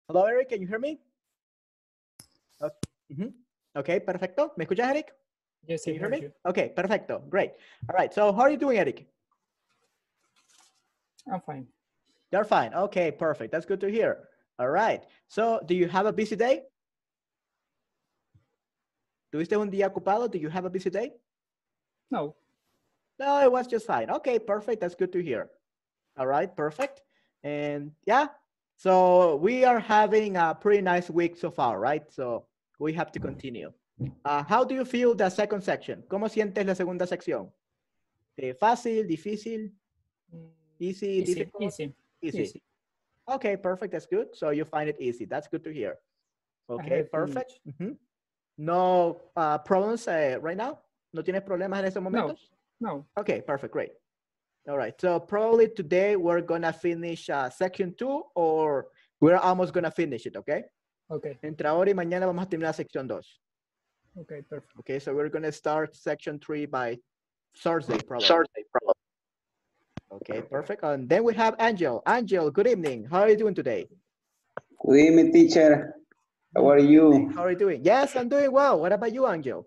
Hello, Eric, can you hear me? Oh, okay, perfecto. ¿Me escuchas, Eric? Yes, Can I you hear heard me? you. Okay, perfecto. Great. All right. So how are you doing, Eric? I'm fine. You're fine. Okay, perfect. That's good to hear. All right. So do you have a busy day? ¿Tuviste un día ocupado? Do you have a busy day? No. No, it was just fine. Okay, perfect. That's good to hear. All right, perfect. And yeah, so we are having a pretty nice week so far, right? So we have to continue. How do you feel the second section? ¿Cómo sientes la segunda sección? Fácil, difícil, easy, difficult? Easy. Okay, perfect. That's good. So you find it easy. That's good to hear. Okay, have perfect. No problems right now? ¿No tienes problemas en estos momentos? No. Okay, perfect. Great. All right. So probably today we're going to finish section 2 or we're almost going to finish it, okay? Okay. Entre ahora y mañana vamos a terminar sección 2. Okay, perfect. Okay, so we're going to start section 3 by Thursday, probably. Okay, perfect. And then we have Angel. Angel, good evening. How are you doing today? Good evening, teacher. How are you? How are you doing? Yes, I'm doing well. What about you, Angel?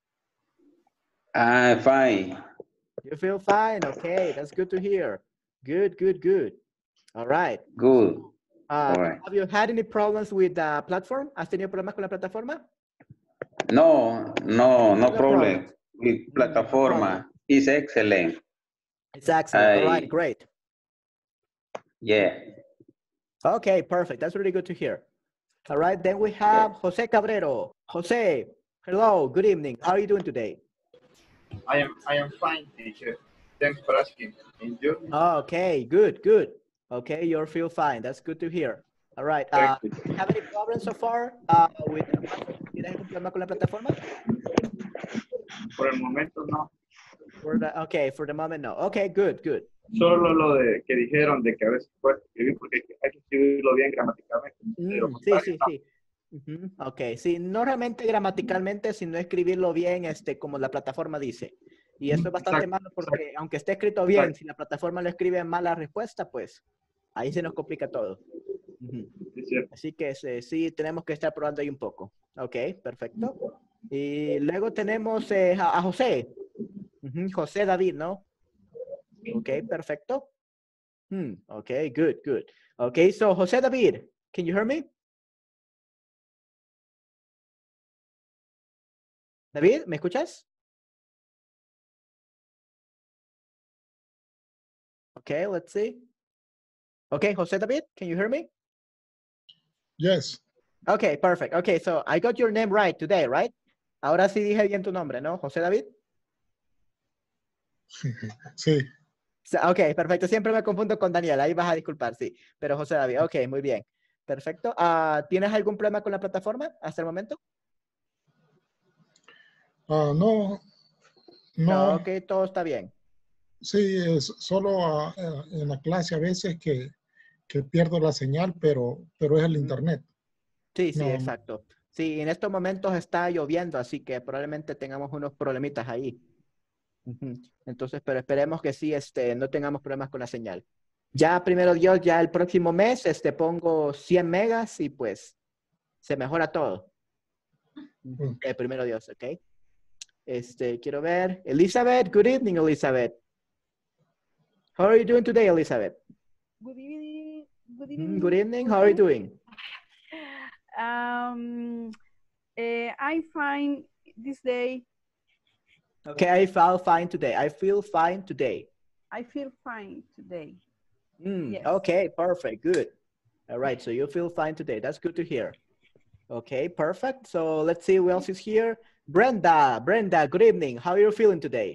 I'm fine. You feel fine? Okay, that's good to hear. Good. All right. Good. All right. Have you had any problems with the platform? ¿Has tenido problemas con la plataforma? No problem. Problems. With No problem. plataforma is excellent. It's excellent. All right, great. Yeah. Okay, perfect. That's really good to hear. All right, then we have Jose Cabrero. Jose, hello, good evening. How are you doing today? I am fine, teacher. Thanks for asking. And you? Okay, good. Okay, you feel fine. That's good to hear. All right. Do you have any problems so far with the platform? ¿Tienes algún problema con la plataforma? Por el momento no. Okay, for the moment no. Okay, good. Solo lo de que dijeron de que a veces puedes escribir porque hay que escribirlo bien gramaticalmente. Sí. Ok, sí, no realmente gramaticalmente, sino escribirlo bien, como la plataforma dice. Y esto es bastante malo porque aunque esté escrito bien, si la plataforma lo escribe mal la respuesta, pues ahí se nos complica todo. Así que sí, tenemos que estar probando ahí un poco. Ok, perfecto. Y luego tenemos a José. José David, ¿no? Ok, perfecto. Ok, good. Ok, so José David, can you hear me? David, ¿me escuchas? Okay, let's see. Okay, Jose David, can you hear me? Yes. Okay, perfect. Okay, so I got your name right today, right? Ahora sí dije bien tu nombre, ¿no? José David. Sí. Okay, perfecto. Siempre me confundo con Daniel. Ahí vas a disculpar, sí. Pero José David, okay, muy bien. Perfecto. ¿Tienes algún problema con la plataforma hasta el momento? No. No, ok, todo está bien. Sí, es solo en la clase a veces que pierdo la señal, pero es el internet. Sí, exacto. Sí, en estos momentos está lloviendo, así que probablemente tengamos unos problemitas ahí. Entonces, pero esperemos que sí, no tengamos problemas con la señal. Ya, primero Dios, ya el próximo mes, pongo 100 megas y pues se mejora todo. Primero Dios, ¿ok? Quiero ver. Elizabeth, good evening, Elizabeth. How are you doing today, Elizabeth? Good evening. Good evening. How are you doing? I find this day. Okay, I feel fine today. I feel fine today. Yes. Okay, perfect. Good. All right, so you feel fine today. That's good to hear. Okay, perfect. So let's see who else is here. Brenda, good evening. How are you feeling today?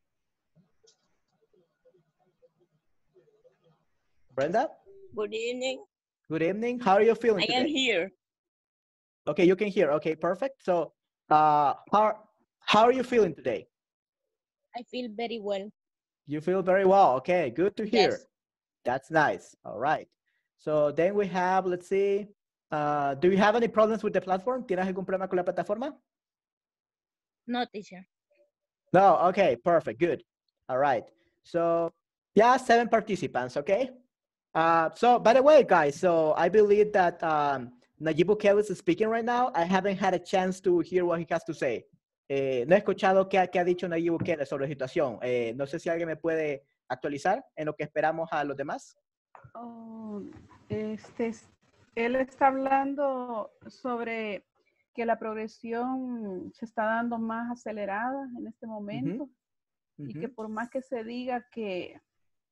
Brenda? Good evening. Good evening. How are you feeling today? I am here. Okay, you can hear. Okay, perfect. So how are you feeling today? I feel very well. You feel very well. Okay, good to hear. Yes. That's nice. All right. So then we have, let's see. Do you have any problems with the platform? ¿Tienes algún problema con la plataforma? No, teacher. No, okay, perfect, good. All right. So yeah, 7 participants, okay? So, by the way, guys, so I believe that Nayib Bukele is speaking right now. I haven't had a chance to hear what he has to say. No he escuchado qué ha dicho Nayib Bukele sobre la situación. No sé si alguien me puede actualizar en lo que esperamos a los demás. Oh, él está hablando sobre que la progresión se está dando más acelerada en este momento y que por más que se diga que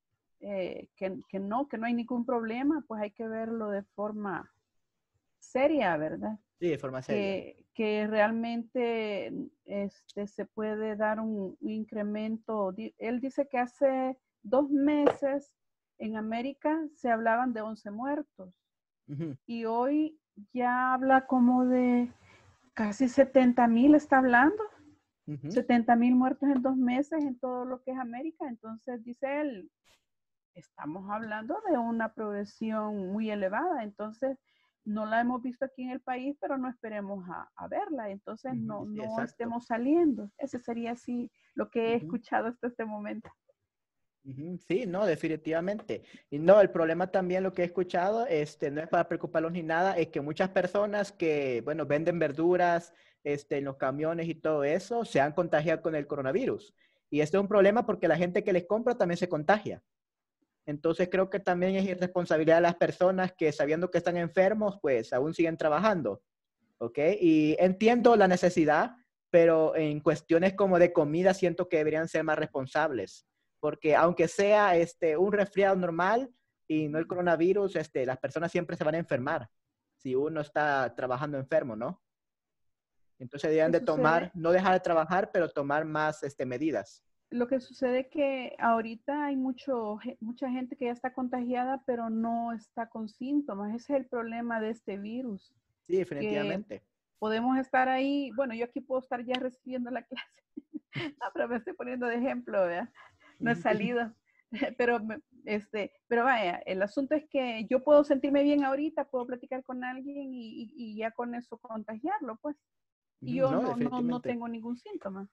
no hay ningún problema, pues hay que verlo de forma seria, ¿verdad? Sí, de forma seria. Que realmente se puede dar un incremento. Él dice que hace 2 meses en América se hablaban de 11 muertos y hoy ya habla como de casi 70,000 está hablando. 70,000 muertos en 2 meses en todo lo que es América. Entonces, dice él, estamos hablando de una progresión muy elevada. Entonces, no la hemos visto aquí en el país, pero no esperemos a verla. Entonces, no estemos saliendo. Ese sería así lo que he escuchado hasta este momento. Sí, no, definitivamente. Y no, el problema también lo que he escuchado, no es para preocuparlos ni nada, es que muchas personas que, bueno, venden verduras, en los camiones y todo eso, se han contagiado con el coronavirus. Y este es un problema porque la gente que les compra también se contagia. Entonces creo que también es irresponsabilidad de las personas que sabiendo que están enfermos, pues aún siguen trabajando. ¿Ok? Y entiendo la necesidad, pero en cuestiones como de comida siento que deberían ser más responsables. Porque aunque sea un resfriado normal y no el coronavirus, las personas siempre se van a enfermar si uno está trabajando enfermo, ¿no? Entonces deberían de tomar, no dejar de trabajar, pero tomar más medidas. Lo que sucede es que ahorita hay mucha gente que ya está contagiada, pero no está con síntomas. Ese es el problema de este virus. Sí, definitivamente. Podemos estar ahí, bueno, yo aquí puedo estar ya recibiendo la clase. No, pero me estoy poniendo de ejemplo, ¿verdad? No he salido. Pero vaya, el asunto es que yo puedo sentirme bien ahorita, puedo platicar con alguien y ya con eso contagiarlo, pues. Y yo no tengo ningún síntoma.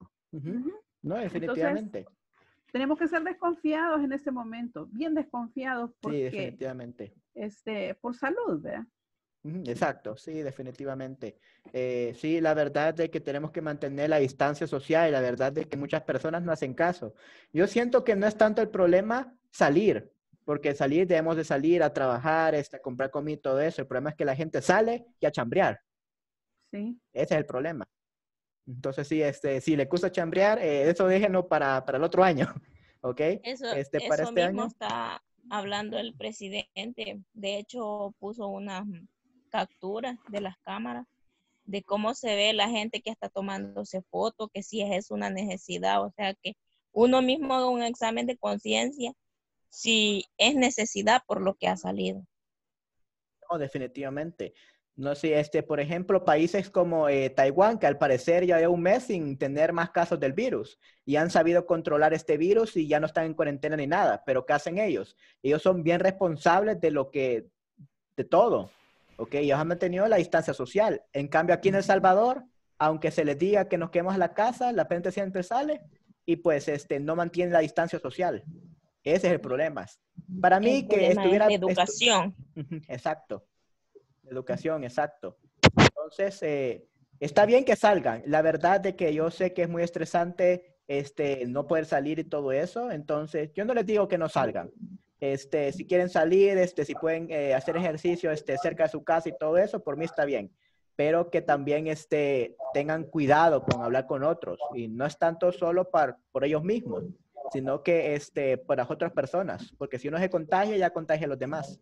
No, definitivamente. Entonces, tenemos que ser desconfiados en este momento, bien desconfiados porque, sí, definitivamente. Por salud, ¿verdad? Exacto, sí, definitivamente. Sí, la verdad es que tenemos que mantener la distancia social y la verdad es que muchas personas no hacen caso. Yo siento que no es tanto el problema salir, porque debemos de salir a trabajar, a comprar comida y todo eso. El problema es que la gente sale y a chambrear. Sí. Ese es el problema. Entonces, sí, si le gusta chambrear, eso déjenlo para el otro año, ¿ok? Eso, para eso este mismo año. está hablando el presidente. De hecho, puso una captura de las cámaras de cómo se ve la gente que está tomándose fotos, que si es una necesidad, o sea que uno mismo haga un examen de conciencia si es necesidad por lo que ha salido. No, definitivamente. No sé, por ejemplo, países como Taiwán, que al parecer ya lleva un mes sin tener más casos del virus y han sabido controlar este virus y ya no están en cuarentena ni nada. Pero ¿qué hacen ellos? Ellos son bien responsables de todo. ¿Ok? Ellos han mantenido la distancia social. En cambio, aquí en El Salvador, aunque se les diga que nos quedemos en la casa, la gente siempre sale y pues no mantiene la distancia social. Ese es el problema. Para mí que estuviera... Es educación. Exacto. Educación, exacto. Entonces, está bien que salgan. La verdad de que yo sé que es muy estresante no poder salir y todo eso. Entonces, yo no les digo que no salgan. Si quieren salir, si pueden hacer ejercicio cerca de su casa y todo eso, por mí está bien. Pero que también tengan cuidado con hablar con otros. Y no es tanto solo por ellos mismos, sino que por las otras personas. Porque si uno se contagia, ya contagia a los demás.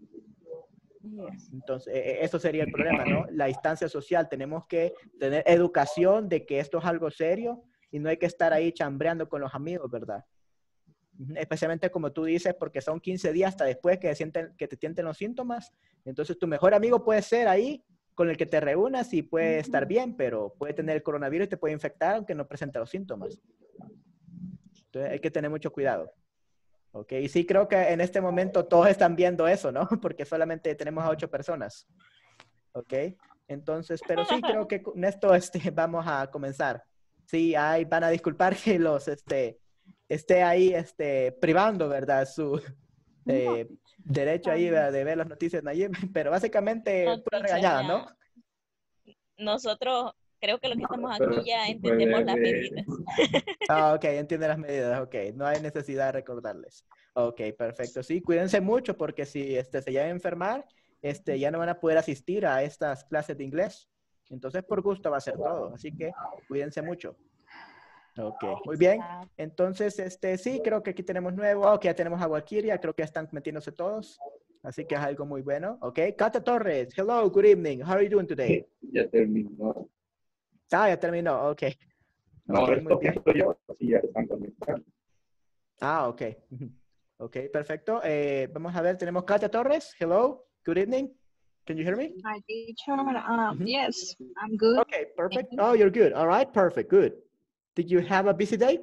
Entonces, eso sería el problema, ¿no? La distancia social. Tenemos que tener educación de que esto es algo serio y no hay que estar ahí chambreando con los amigos, ¿verdad? Especialmente como tú dices, porque son 15 días hasta después que te sienten los síntomas. Entonces, tu mejor amigo puede ser ahí con el que te reúnas y puede estar bien, pero puede tener el coronavirus y te puede infectar aunque no presente los síntomas. Entonces, hay que tener mucho cuidado. Ok, y sí creo que en este momento todos están viendo eso, ¿no? Porque solamente tenemos a 8 personas. Ok, entonces, pero sí creo que con esto vamos a comenzar. Sí, van a disculpar que los esté ahí privando, ¿verdad? derecho ahí de ver las noticias, Nayib, pero básicamente No, pura teacher, regañada, ¿no? nosotros creo que lo que estamos Pero aquí ya se entendemos puede las ver. medidas. Ah, ok, entiende las medidas, ok. No hay necesidad de recordarles. Ok, perfecto. Sí, cuídense mucho porque si se llegan a enfermar, ya no van a poder asistir a estas clases de inglés. Entonces, por gusto va a ser todo. Así que cuídense mucho. Ok, muy bien. Entonces, sí, creo que aquí tenemos nuevo. Ok, ya tenemos a Walkiria. Creo que ya están metiéndose todos. Así que es algo muy bueno. Ok, Cata Torres. Hello, good evening. How are you doing today? Ya terminó. Ah, ya terminó. Ok. No, Ok, muy esto bien. pienso yo. Sí, ya están conectados. Ah, ok. Ok, perfecto. Vamos a ver, tenemos Katia Torres. Hello, good evening. Can you hear me? Hi, teacher. Mhm. Yes, I'm good. Okay, perfect. Oh, you're good. All right, perfect, good. Did you have a busy day?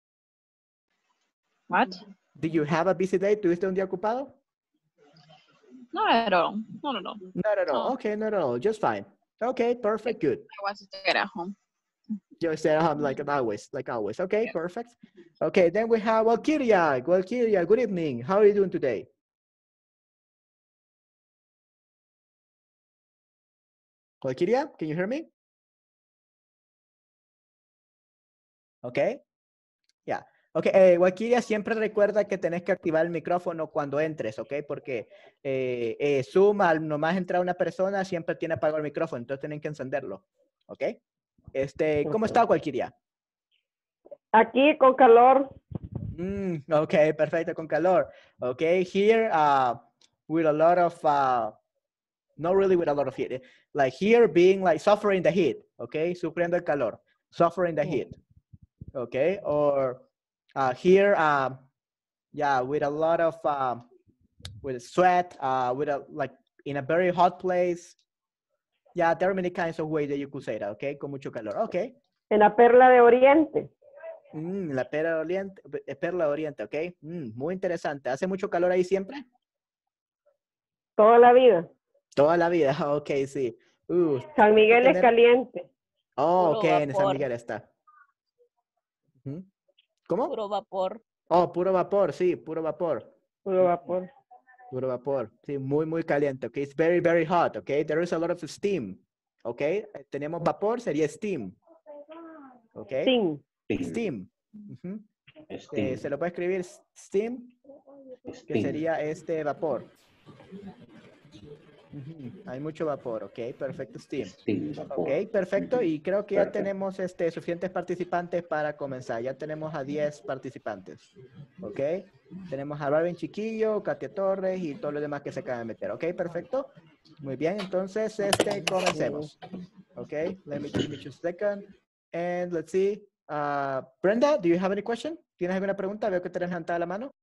What? Did you have a busy day? ¿Tuviste un día ocupado? Not at all. Not at all. Not at all. No. Okay, not at all. Just fine. Okay, perfect, good. I was staying at home. You stay at home like always, Okay, perfect. Okay, then we have Walkiria. Walkiria, good evening. How are you doing today? Walkiria, can you hear me? Okay. Ya. Ok, Walkiria, siempre recuerda que tenés que activar el micrófono cuando entres, ¿ok? Porque Zoom, al nomás entrar una persona, siempre tiene apagado el micrófono, entonces tienen que encenderlo, ¿ok? ¿Cómo está Walkiria? Aquí con calor. Ok, perfecto, con calor. Ok, here with a lot of, not really with a lot of heat, like here being like suffering the heat, ok? Sufriendo el calor, suffering the heat, ok? Or here, yeah, with a lot of, with sweat, with like in a very hot place. Yeah, there are many kinds of ways that you could say that, okay? Con mucho calor, okay. En la Perla de Oriente. La Perla de Oriente, ok. Muy interesante. ¿Hace mucho calor ahí siempre? Toda la vida. Toda la vida, ok, sí. San Miguel es caliente. Oh, Puro ok, en San vapor. Miguel está. ¿Cómo? Puro vapor. Oh, puro vapor, sí, puro vapor. Puro vapor. Puro vapor, sí, muy, muy caliente, ok. It's very, very hot, ok. There is a lot of steam, ok. Tenemos vapor, sería steam, ok. Steam. Steam. Se lo puede escribir steam, que sería vapor. Hay mucho vapor, ok, perfecto, steam. Ok, perfecto, y creo que ya tenemos suficientes participantes para comenzar. Ya tenemos a 10 participantes, ok. Tenemos a Marvin Chiquillo, Katia Torres y todos los demás que se acaban de meter, ok, perfecto. Muy bien, entonces comencemos. Ok, let me just a second. And let's see. Brenda, do you have any question? ¿Tienes alguna pregunta? Veo que te has levantado la mano.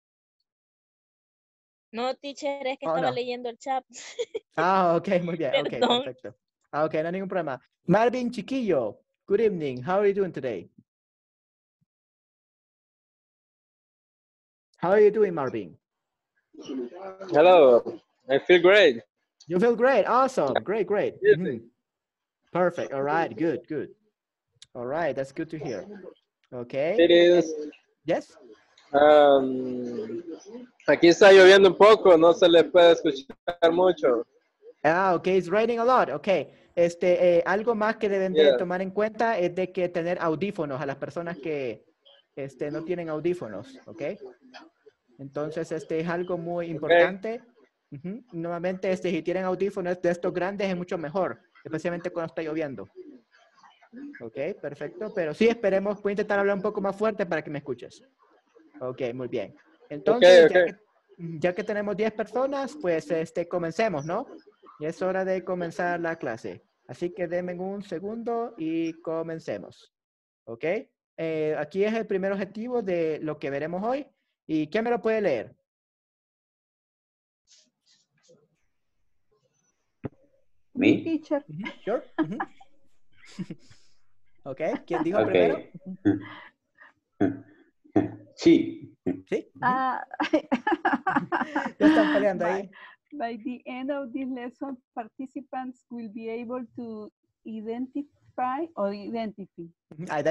No, teacher, es que estaba leyendo el chat. Ah, ok, muy bien. Ok, Perdón. perfecto. Ok, no hay ningún problema. Marvin Chiquillo, good evening. How are you doing today? How are you doing, Marvin? Hello, I feel great. You feel great. Awesome. Great, great. Yes. Perfect. All right, good, good. All right, that's good to hear. Okay. It is. Yes. Aquí está lloviendo un poco, no se le puede escuchar mucho. Ah, ok, it's raining a lot. Ok. Algo más que deben de tomar en cuenta es de que tener audífonos a las personas que no tienen audífonos, ok. Entonces, es algo muy importante. Nuevamente, si tienen audífonos de estos grandes es mucho mejor, especialmente cuando está lloviendo. Ok, perfecto. Pero sí, esperemos, voy a intentar hablar un poco más fuerte para que me escuches. Ok, muy bien. Entonces, ya que tenemos 10 personas, pues comencemos, ¿no? Ya es hora de comenzar la clase. Así que denme un segundo y comencemos. Ok. Aquí es el primer objetivo de lo que veremos hoy. ¿Y quién me lo puede leer? Me? Teacher. Sure. Ok, ¿quién dijo primero? Sí. ¿Sí? Ya están peleando ahí. By the end of this lesson, participants will be able to identify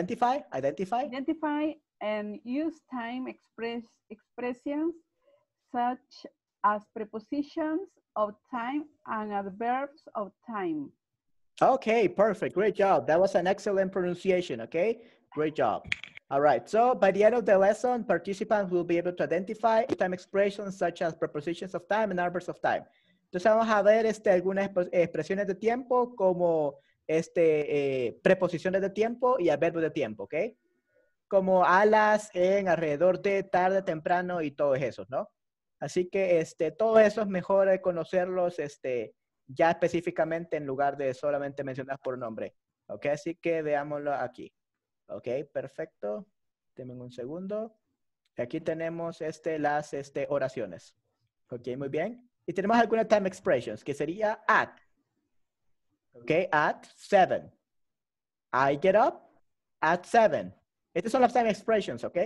and use time expressions such as prepositions of time and adverbs of time. Okay, perfect. Great job. That was an excellent pronunciation, okay? Great job. All right, so by the end of the lesson, participants will be able to identify time expressions such as prepositions of time and adverbs of time. Entonces vamos a ver algunas expresiones de tiempo como preposiciones de tiempo y adverbios de tiempo, ¿ok? Como alas, en, alrededor de, tarde, temprano y todo eso, ¿no? Así que todo eso es mejor conocerlos ya específicamente en lugar de solamente mencionar por nombre. ¿Ok? Así que veámoslo aquí. Ok, perfecto. Denme un segundo. Aquí tenemos las oraciones. Ok, muy bien. Y tenemos algunas time expressions, que sería at. Ok, at 7. I get up at 7. Estas son las time expressions, ok.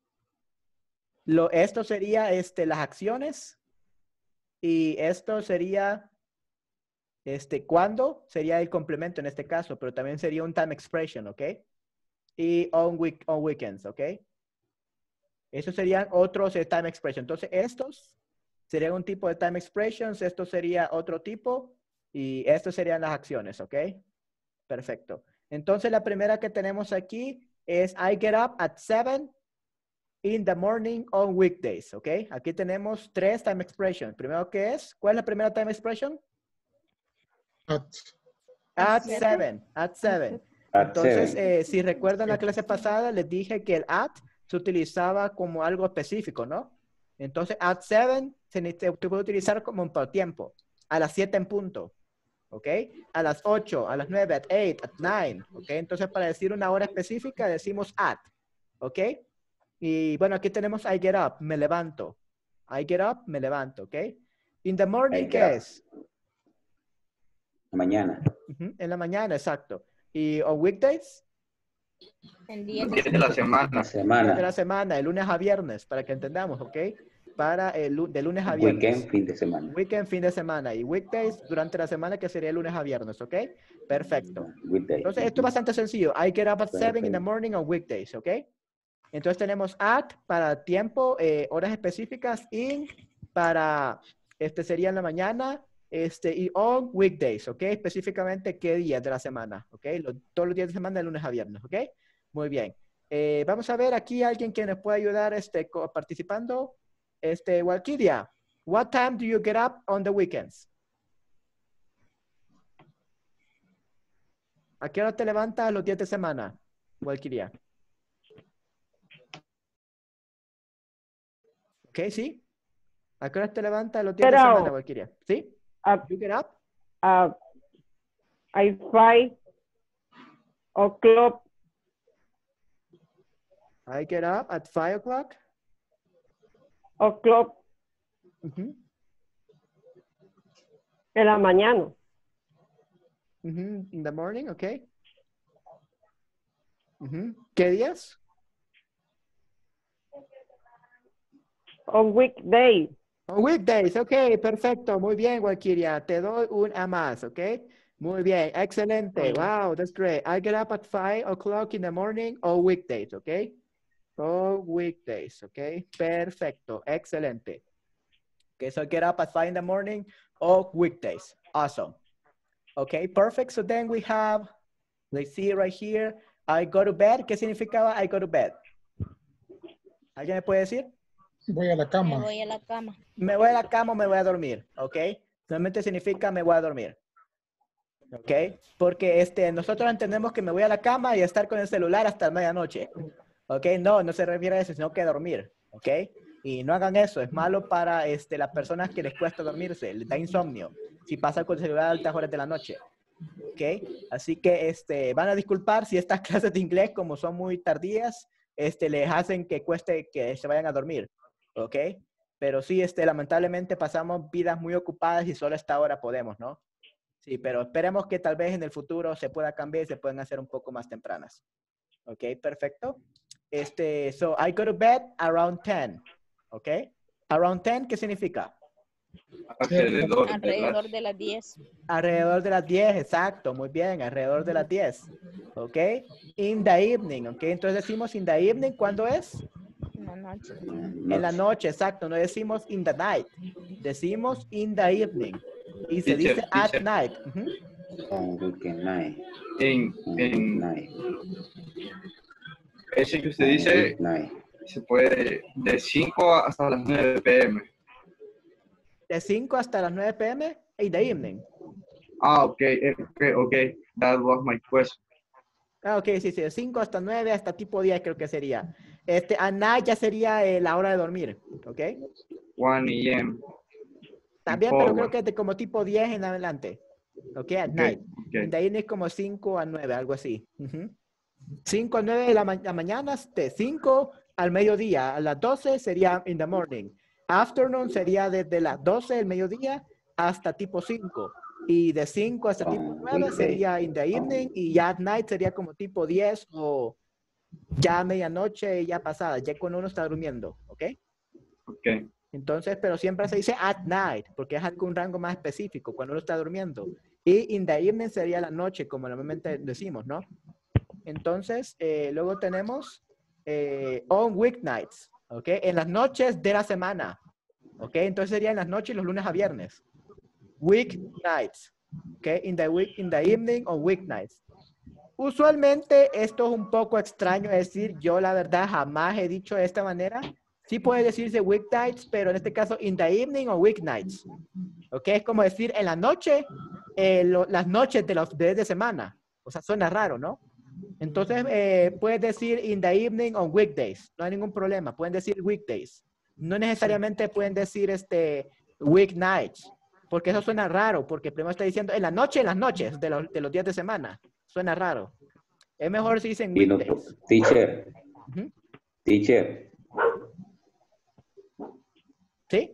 Esto sería las acciones. Y esto sería cuándo sería el complemento en este caso, pero también sería un time expression, ¿ok? Y on weekends, ¿ok? Esos serían otros time expression. Entonces, estos serían un tipo de time expressions, esto sería otro tipo, y estos serían las acciones, ¿ok? Perfecto. Entonces, la primera que tenemos aquí es I get up at 7 in the morning on weekdays, ¿ok? Aquí tenemos 3 time expressions. Primero, ¿qué es? ¿Cuál es la primera time expression? At 7. At 7. Entonces, si recuerdan la clase pasada, les dije que el at se utilizaba como algo específico, ¿no? Entonces, at 7 se puede utilizar como un tiempo. A las 7 en punto. ¿Ok? A las 8, a las 9, at 8, at 9. ¿Ok? Entonces, para decir una hora específica, decimos at. ¿Ok? Y bueno, aquí tenemos I get up, me levanto. I get up, me levanto. ¿Ok? In the morning, ¿qué es? Mañana. En la mañana, exacto. ¿Y on weekdays? En días de la semana. Días de la semana, de lunes a viernes, para que entendamos, ¿ok? Para de lunes a viernes. Weekend, fin de semana. Weekend, fin de semana. Y weekdays, durante la semana, que sería lunes a viernes, ¿ok? Perfecto. Weekday. Entonces, esto es bastante sencillo. I get up at 7 in the morning on weekdays, ¿ok? Entonces, tenemos at para tiempo, horas específicas, in para, sería en la mañana, y on weekdays, ¿ok? Específicamente qué días de la semana, ¿ok? Todos los días de semana de lunes a viernes, ¿ok? Muy bien. Vamos a ver aquí alguien que nos pueda ayudar participando. Walkiria, what time do you get up on the weekends? ¿A qué hora te levantas los días de semana, Walkiria? ¿Ok? ¿Sí? ¿A qué hora te levantas los días de semana, Walkiria? ¿Sí? You get up? At 5 o'clock. I get up at 5 o'clock. O'clock. En la mañana. In the morning, okay. ¿Qué días? On weekdays. On weekdays, ok, perfecto, muy bien, Walkiria, te doy un A más, ok, muy bien, excelente, wow, that's great. I get up at 5 o'clock in the morning on weekdays, ok, on weekdays, ok, perfecto, excelente. Okay, so I get up at 5 in the morning on weekdays, awesome. Okay, perfect, so then we have, let's see right here, I go to bed, ¿qué significaba I go to bed? ¿Alguien me puede decir? Voy a la cama. Me voy a la cama. Me voy a la cama o me voy a dormir, ¿ok? Solamente significa me voy a dormir, ¿ok? Porque nosotros entendemos que me voy a la cama y estar con el celular hasta medianoche, ¿ok? No, no se refiere a eso, sino que dormir, ¿ok? Y no hagan eso, es malo para las personas que les cuesta dormirse, les da insomnio, si pasan con el celular a altas horas de la noche, ¿ok? Así que van a disculpar si estas clases de inglés, como son muy tardías, les hacen que cueste que se vayan a dormir. ¿Ok? Pero sí, lamentablemente pasamos vidas muy ocupadas y solo a esta hora podemos, ¿no? Sí, pero esperemos que tal vez en el futuro se pueda cambiar y se puedan hacer un poco más tempranas. ¿Ok? Perfecto. So I go to bed around 10. ¿Ok? Around 10, ¿qué significa? Alrededor de las 10. Alrededor de las 10, exacto, muy bien, alrededor de las 10. ¿Ok? In the evening, ¿ok? Entonces decimos in the evening, ¿cuándo es? En la noche. En la noche, exacto. No decimos in the night. Decimos in the evening. Y se dice at night. On weekend night. En Night. ese que usted dice, Night. se puede de 5 hasta las 9 p.m. De 5 hasta las 9 p.m. in the evening. Ah, okay. That was my question. Ah, ok, sí, de 5 hasta 9 hasta tipo 10 creo que sería. At night ya sería la hora de dormir, ¿ok? 1 a.m. También, pero creo que es de como tipo 10 en adelante. Ok, at night. In the evening es como 5 a 9, algo así. 5 a 9 de la mañana, de 5 al mediodía. A las 12 sería in the morning. Afternoon sería desde las 12 del mediodía hasta tipo 5. Y de 5 hasta tipo 9 sería in the evening. Y ya at night sería como tipo 10 o ya medianoche, ya pasada, ya cuando uno está durmiendo. ¿Ok? Ok. Entonces, pero siempre se dice at night, porque es algún rango más específico, cuando uno está durmiendo. Y in the evening sería la noche, como normalmente decimos, ¿no? Entonces, luego tenemos on weeknights, ¿ok? En las noches de la semana, ¿ok? Entonces sería en las noches los lunes a viernes. Weeknights, ¿ok? In the evening on weeknights. Usualmente esto es un poco extraño decir, yo la verdad jamás he dicho de esta manera. Sí puede decirse weeknights, pero en este caso in the evening o weeknights. ¿Ok? Es como decir en la noche, las noches de los días de semana. O sea, suena raro, ¿no? Entonces, puedes decir in the evening on weekdays. No hay ningún problema. Pueden decir weekdays. No necesariamente pueden decir weeknights. Porque eso suena raro. Porque primero está diciendo en las noches de los días de semana. Suena raro. Es mejor si dicen weekdays. Teacher. Teacher. ¿Sí?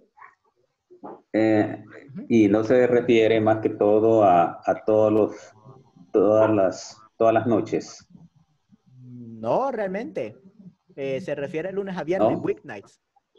Y no se refiere más que todo a todas las noches. No, realmente. Se refiere lunes a viernes, ¿No? weeknights.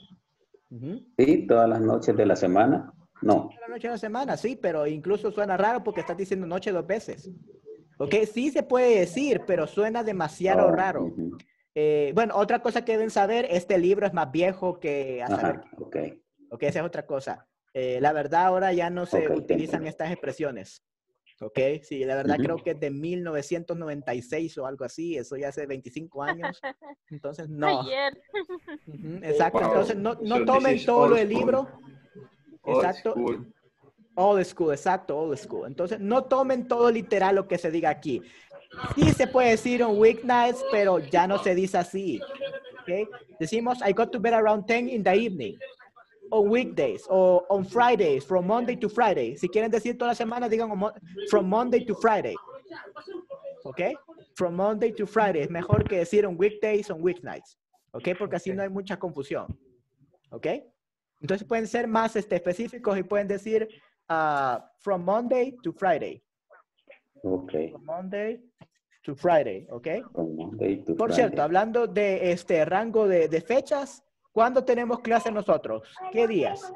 Sí, todas las noches de la semana. No. Todas las noches de la semana, sí, pero incluso suena raro porque estás diciendo noche 2 veces. Ok, sí se puede decir, pero suena demasiado raro. Bueno, otra cosa que deben saber, este libro es más viejo que a saber qué. Ok, esa es otra cosa. La verdad, ahora ya no se utilizan estas expresiones. Ok, sí, la verdad creo que es de 1996 o algo así, eso ya hace 25 años. Entonces, no. Ayer. Exacto, entonces no tomen todo lo del libro. Exacto. Old school, exacto, old school. Entonces, no tomen todo literal lo que se diga aquí. Sí se puede decir on weeknights, pero ya no se dice así. ¿Okay? Decimos, I got to bed around 10 in the evening. On weekdays, o on Fridays, from Monday to Friday. Si quieren decir toda la semana, digan from Monday to Friday. ¿Ok? From Monday to Friday. Es mejor que decir on weekdays, on weeknights. ¿Ok? Porque así no hay mucha confusión. ¿Ok? Entonces pueden ser más específicos y pueden decir from Monday to Friday. Ok. From Monday to Friday, ¿ok? From Monday to Por Friday. cierto, hablando de este rango de fechas, ¿cuándo tenemos clase nosotros? ¿Qué días?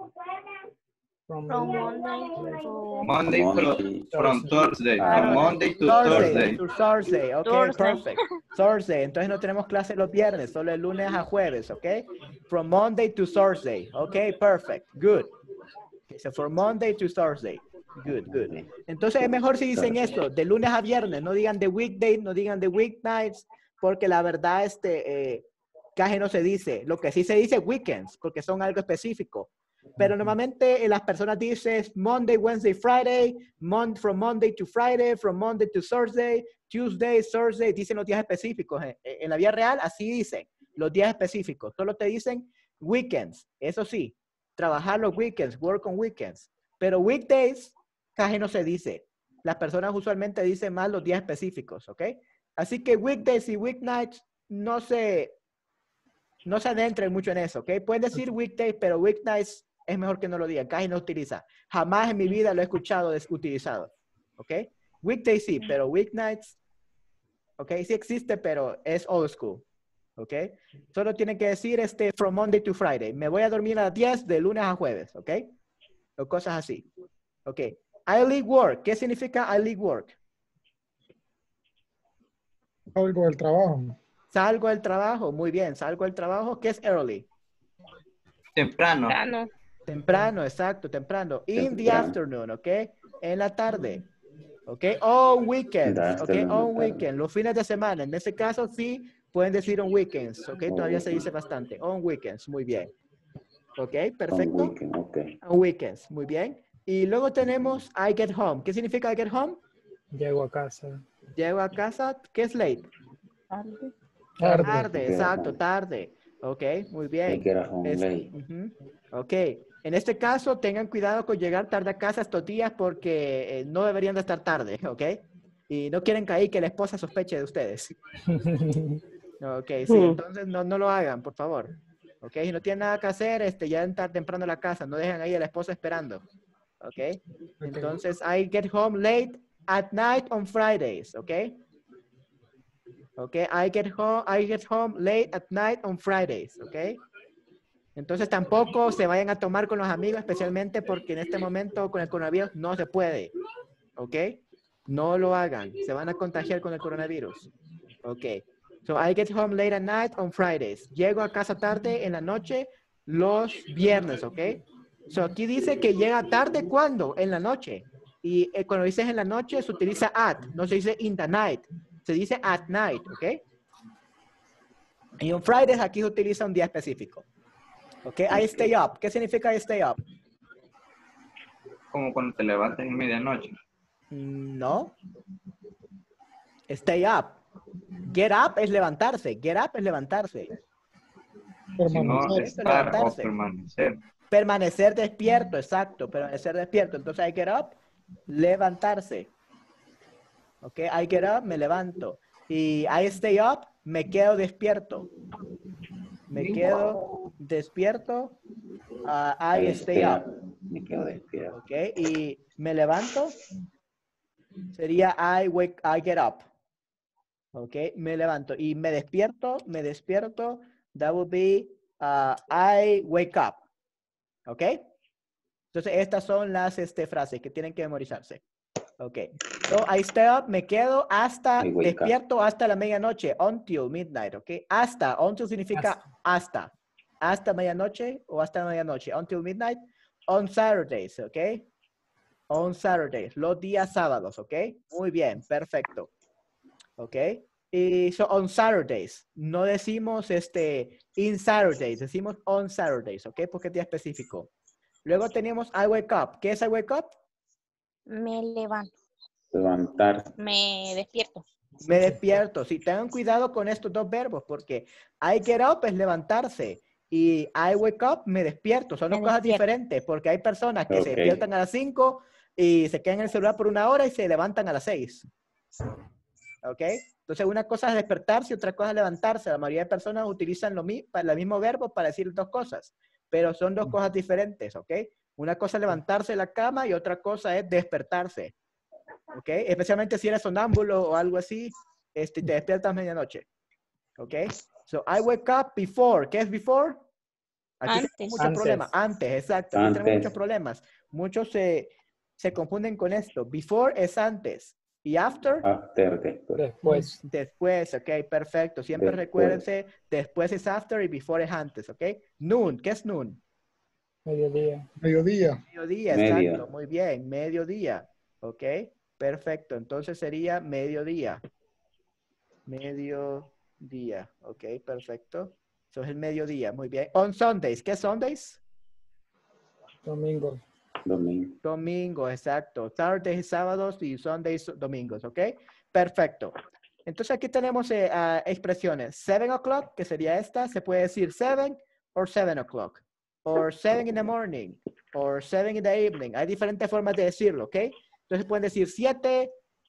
From Monday to from Thursday. From Monday to Thursday. To Thursday, ok, Thursday. perfect. Thursday, entonces no tenemos clase los viernes, solo el lunes a jueves, ok? From Monday to Thursday, ok, perfect, good. Okay, so from Monday to Thursday, good, good. Entonces es mejor si dicen esto, de lunes a viernes, no digan de weekdays, no digan de weeknights, porque la verdad casi no se dice. Lo que sí se dice weekends, porque son algo específico. Pero normalmente las personas dicen Monday, Wednesday, Friday, from Monday to Friday, from Monday to Thursday, Tuesday, Thursday, dicen los días específicos. En la vida real así dicen, los días específicos. Solo te dicen weekends, eso sí, trabajar los weekends, work on weekends. Pero weekdays casi no se dice. Las personas usualmente dicen más los días específicos, ¿ok? Así que weekdays y weeknights no se adentren mucho en eso, ¿ok? Pueden decir weekdays, pero weeknights es mejor que no lo digan, casi no utiliza. Jamás en mi vida lo he escuchado utilizado, ¿ok? Weekdays sí, pero weeknights, ¿ok? Sí existe, pero es old school, ¿ok? Solo tienen que decir from Monday to Friday. Me voy a dormir a las 10 de lunes a jueves, ¿ok? O cosas así, ¿ok? I leave work. ¿Qué significa I leave work? Algo del trabajo. Salgo del trabajo. Muy bien. Salgo del trabajo. ¿Qué es early? Temprano. Temprano. Temprano, exacto, temprano. In the Temprano. afternoon, ¿ok? En la tarde. ¿Ok? On weekends, The ¿ok? afternoon, On la tarde. weekend, los fines de semana. En este caso sí pueden decir on weekends, ¿ok? On Todavía se dice weekend. bastante. On weekends, muy bien. ¿Ok? On Perfecto. weekend, ok. On weekends, muy bien. Y luego tenemos I get home. ¿Qué significa I get home? Llego a casa. Llego a casa. ¿Qué es late? Tarde. Tarde. Tarde, I get exacto, home. tarde. Ok, muy I bien. get home Es- late. ujú. Ok, en este caso tengan cuidado con llegar tarde a casa estos días porque no deberían de estar tarde, ¿ok? Y no quieren caer que la esposa sospeche de ustedes. Ok, sí, entonces no lo hagan, por favor. Ok, si no tienen nada que hacer, ya entran temprano a la casa, no dejan ahí a la esposa esperando. Ok, entonces I get home late at night on Fridays, ok? Ok, I get home late at night on Fridays, ok? Entonces tampoco se vayan a tomar con los amigos, especialmente porque en este momento con el coronavirus no se puede, ok? No lo hagan, se van a contagiar con el coronavirus, ok? So I get home late at night on Fridays. Llego a casa tarde en la noche los viernes, ok? So aquí dice que llega tarde, ¿cuándo? En la noche. Y cuando dices en la noche se utiliza at, no se dice in the night. Se dice at night, ¿ok? Y on Fridays aquí se utiliza un día específico. ¿Ok? I stay up. ¿Qué significa I stay up? Como cuando te levantas en medianoche. No. Stay up. Get up es levantarse. Get up es levantarse. Si no, Permanecer. Esto es estar o levantarse. permanecer. Permanecer despierto, exacto. Permanecer despierto. Entonces I get up, levantarse. ¿Ok? I get up, me levanto. Y I stay up, me quedo despierto. Me quedo despierto. I stay up. Me quedo despierto. ¿Ok? Y me levanto. Sería I get up. ¿Ok? Me levanto. Y me despierto. That would be I wake up. ¿Ok? Entonces, estas son las frases que tienen que memorizarse. Ok. So, I stay up, me quedo hasta, I wake up. despierto hasta la medianoche. Until midnight, ¿ok? Hasta. Until significa hasta. Hasta medianoche o hasta medianoche. Until midnight. On Saturdays, ¿ok? On Saturdays. Los días sábados, ¿ok? Muy bien, perfecto. ¿Ok? Y so on Saturdays. No decimos in Saturdays, decimos on Saturdays, ¿ok? Porque es día específico. Luego tenemos I wake up. ¿Qué es I wake up? Me levanto. Levantar. Me despierto. Me despierto. Sí, tengan cuidado con estos dos verbos porque I get up es levantarse y I wake up me despierto. Son dos cosas diferentes porque hay personas que se despiertan a las 5 y se quedan en el celular por 1 hora y se levantan a las 6. ¿Ok? Entonces una cosa es despertarse y otra cosa es levantarse. La mayoría de personas utilizan el mismo verbo para decir dos cosas, pero son dos cosas diferentes, ¿ok? Una cosa es levantarse de la cama y otra cosa es despertarse. ¿Ok? Especialmente si eres sonámbulo o algo así, te despiertas medianoche. ¿Ok? So, I wake up before. ¿Qué es before? Aquí tenemos muchos problemas. Antes, exacto. Aquí tenemos muchos problemas. Muchos se confunden con esto. Before es antes. ¿Y after? After, después. Después. Después, ok, perfecto. Siempre recuérdense, después es after y before es antes, ¿ok? Noon, ¿qué es noon? Mediodía. Mediodía. Mediodía, exacto. Muy bien, mediodía. Ok, perfecto. Entonces sería mediodía. Mediodía. Ok, perfecto. Eso es el mediodía. Muy bien. On Sundays. ¿Qué es Sundays? Domingo. Domingo. Domingo, exacto. Saturdays, sábados y Sundays, domingos. Ok, perfecto. Entonces aquí tenemos expresiones. 7 o'clock, que sería esta. Se puede decir 7 or 7 o'clock. Or 7 in the morning. Or 7 in the evening. Hay diferentes formas de decirlo, ¿ok? Entonces pueden decir 7,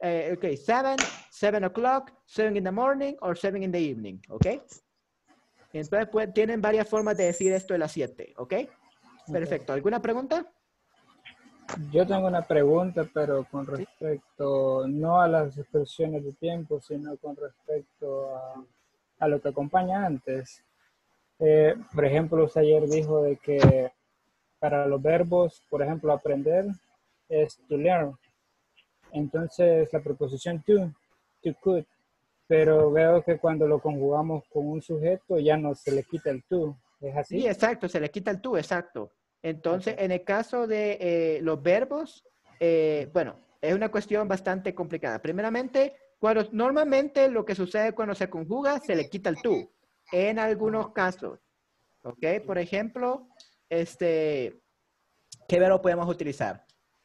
7 o'clock, 7 in the morning, or 7 in the evening, ¿ok? Entonces tienen varias formas de decir esto de las 7, ¿ok? Perfecto. ¿Alguna pregunta? Yo tengo una pregunta, pero con respecto no a las expresiones de tiempo, sino con respecto a lo que acompaña antes. Por ejemplo, usted ayer dijo de que para los verbos, por ejemplo, aprender es to learn. Entonces, la preposición to could, pero veo que cuando lo conjugamos con un sujeto ya no se le quita el to. ¿Es así? Sí, exacto, se le quita el to, exacto. Entonces, en el caso de los verbos, bueno, es una cuestión bastante complicada. Primeramente, normalmente lo que sucede cuando se conjuga, se le quita el to. En algunos casos, ¿ok? Por ejemplo, ¿qué verbo podemos utilizar?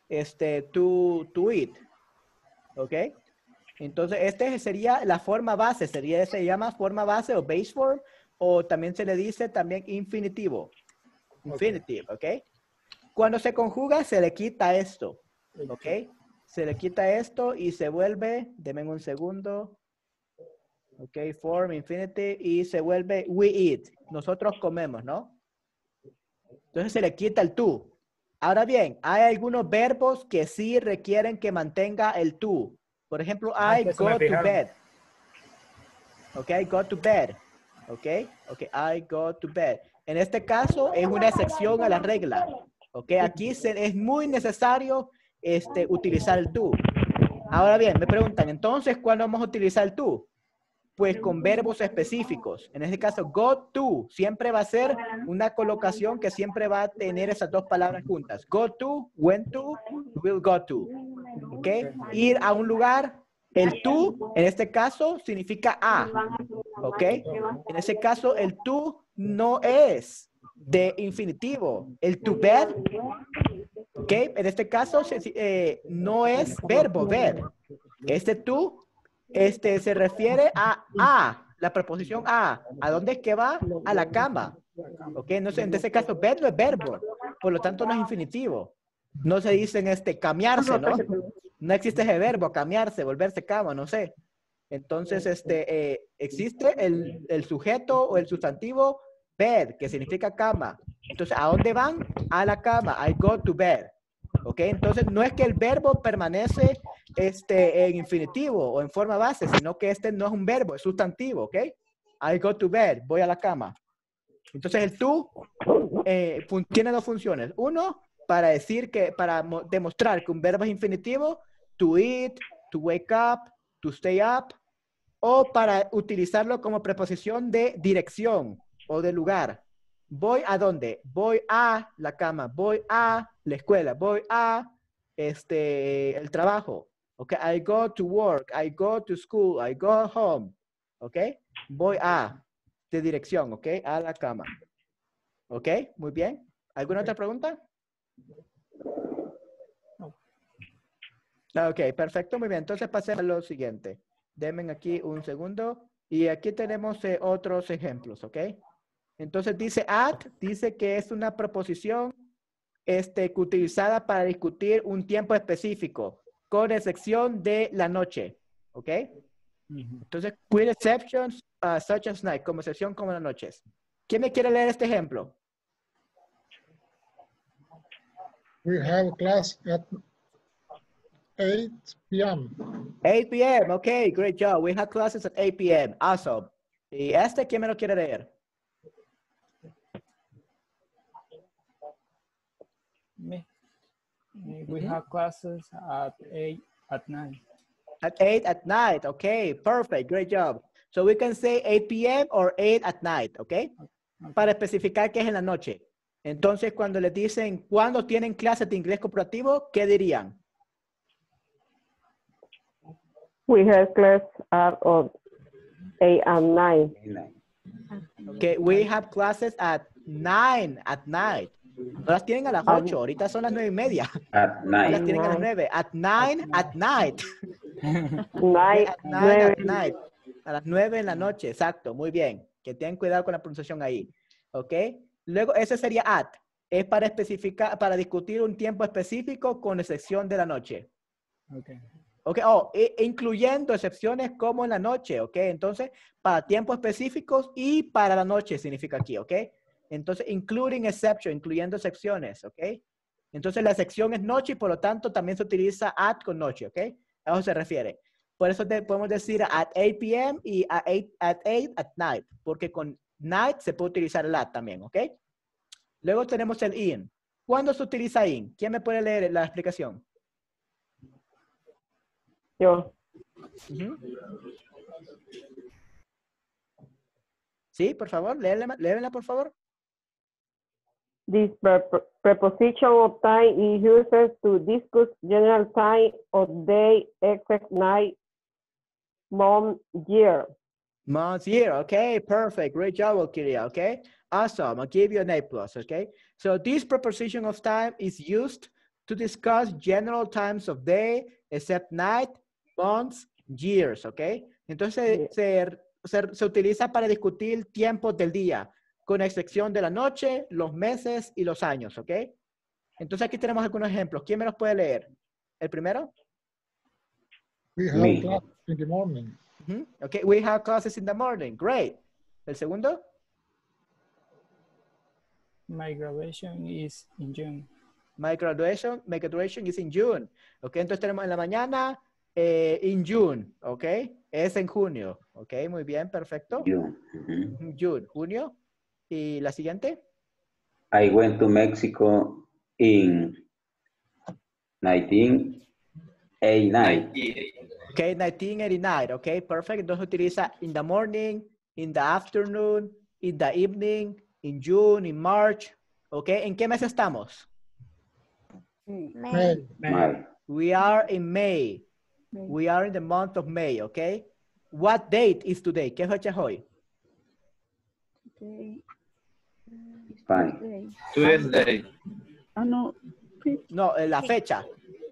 To eat, ¿ok? Entonces, sería la forma base, se llama forma base o base form, o también se le dice también infinitivo. Infinitive, ¿ok? Cuando se conjuga, se le quita esto, ¿ok? Se le quita esto y se vuelve, denme un segundo, ¿ok? Form, infinitive, y se vuelve we eat. Nosotros comemos, ¿no? Entonces se le quita el to. Ahora bien, hay algunos verbos que sí requieren que mantenga el to. Por ejemplo, I go to bed. Ok, go to bed. Ok, I go to bed. En este caso es una excepción a la regla. Ok, aquí es muy necesario utilizar el to. Ahora bien, me preguntan, entonces, ¿cuándo vamos a utilizar el to? Pues con verbos específicos. En este caso, go to siempre va a ser una colocación que siempre va a tener esas dos palabras juntas. Go to, went to, will go to. ¿Ok? Ir a un lugar, el to, en este caso, significa a. ¿Ok? En ese caso, el to no es de infinitivo. El to bed, ¿ok? En este caso, no es verbo, ver. Este to se refiere a, la preposición a. ¿A dónde es que va? A la cama. ¿Ok? No sé, en este caso, bed no es verbo. Por lo tanto, no es infinitivo. No se dice cambiarse, ¿no? No existe ese verbo, cambiarse, volverse cama, no sé. Entonces, existe el sujeto o el sustantivo bed, que significa cama. Entonces, ¿a dónde van? A la cama. I go to bed. ¿Ok? Entonces, no es que el verbo permanece en infinitivo o en forma base, sino que no es un verbo, es sustantivo, ¿ok? I go to bed, voy a la cama. Entonces, el to tiene dos funciones. Uno, para demostrar que un verbo es infinitivo, to eat, to wake up, to stay up, o para utilizarlo como preposición de dirección o de lugar. ¿Voy a dónde? Voy a la cama, voy a la escuela, voy a el trabajo. Ok, I go to work, I go to school, I go home. Ok, voy a, de dirección, ok, a la cama. Ok, muy bien. ¿Alguna otra pregunta? Ok, perfecto, muy bien. Entonces pasemos a lo siguiente. Denme aquí un segundo. Y aquí tenemos otros ejemplos, ¿ok? Entonces dice at, dice que es una preposición utilizada para discutir un tiempo específico, con excepción de la noche, ¿ok? Entonces, with exceptions such as night, como excepción como las noches. ¿Quién me quiere leer este ejemplo? We have class at 8 p.m. 8 p.m. Okay, great job. We have classes at 8 p.m. Awesome. ¿Y quién me lo quiere leer? Me. We have classes at 8 at night. At 8 at night. Okay, perfect. Great job. So we can say 8 p.m. or 8 at night, okay? Para especificar que es en la noche. Entonces, cuando les dicen cuándo tienen clases de inglés corporativo, ¿qué dirían? We have class at 8 and 9. Okay, we have classes at 9 at night. No las tienen a las 8, ahorita son las 9:30. At No las night. tienen a las 9. At 9 at night. Night, At 9 at night. A las 9 en la noche, exacto, muy bien. Que tengan cuidado con la pronunciación ahí. ¿Ok? Luego, ese sería at. Es para especificar, para discutir un tiempo específico con excepción de la noche. Ok, incluyendo excepciones como en la noche, ok. Entonces, para tiempos específicos y para la noche significa aquí, ok. Entonces, including exception, incluyendo excepciones, ok. Entonces, la excepción es noche y por lo tanto también se utiliza at con noche, ok. A eso se refiere. Por eso podemos decir at 8 p.m. y at 8 at night, porque con night se puede utilizar el at también, ok. Luego tenemos el in. ¿Cuándo se utiliza in? ¿Quién me puede leer la explicación? Yo. Sí, por favor, léela, por favor. This preposition of time is used to discuss general time of day, exact night, month, year. Month, year, okay, perfect. Great job, Valkyria, okay? Awesome, I'll give you an A+, okay? So this preposition of time is used to discuss general times of day, except night, months, years, okay? Entonces se utiliza para discutir tiempos del día, con excepción de la noche, los meses y los años, ¿ok? Entonces aquí tenemos algunos ejemplos. ¿Quién me los puede leer? ¿El primero? We have class in the morning. Okay, we have classes in the morning. Great. ¿El segundo? My graduation is in June. My graduation is in June. Ok, entonces tenemos en la mañana, in June, ok, es en junio, ok, muy bien, perfecto. June. June, junio. ¿Y la siguiente? I went to Mexico in 1989. Ok, 1989, ok, perfecto. Entonces utiliza in the morning, in the afternoon, in the evening, in June, in March, ok. ¿En qué mes estamos? May. May. We are in May. We are in the month of May, okay? What date is today? ¿Qué fecha es hoy? Today. Fine. Tuesday. Ah, no. No, la fecha.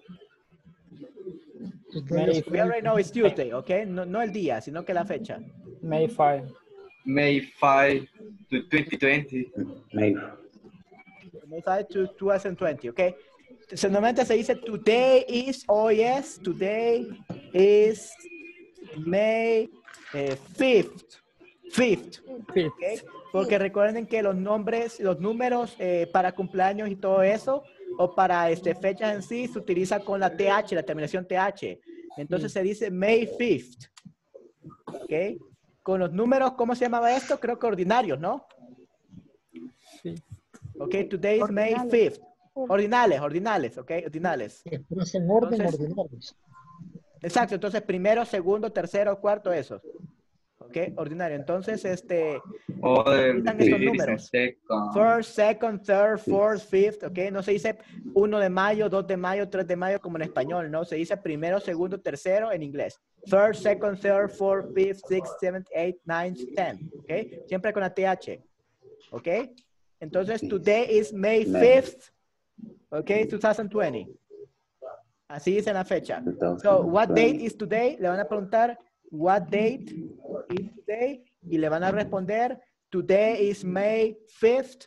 May, We already know it's Tuesday, okay? No el día, sino que la fecha. May 5. May 5 to 2020. May. May 5 to 2020, okay? So, normalmente se dice today is, hoy es, today is May 5th. 5th. Okay? Porque recuerden que los nombres, los números para cumpleaños y todo eso, o para fechas en sí, se utiliza con la TH, la terminación TH. Entonces se dice May 5th. ¿Ok? Con los números, ¿cómo se llamaba esto? Creo que ordinarios, ¿no? Sí. Ok, today is May 5th. Ordinales, ¿ok? Ordinales. Pero es en orden Entonces, ordinarios. Exacto, entonces primero, segundo, tercero, cuarto, esos. ¿Ok? Ordinario. Entonces, utilizan estos números. First, second, third, fourth, fifth, ¿ok? No se dice 1 de mayo, 2 de mayo, 3 de mayo como en español, ¿no? Se dice primero, segundo, tercero en inglés. First, second, third, fourth, fifth, sixth, seventh, eighth, ninth, tenth, ¿ok? Siempre con la TH, ¿ok? Entonces, today is May 5th, ¿ok? 2020. Así dice la fecha. So, what date is today? Le van a preguntar, what date is today? Y le van a responder, today is May 5th,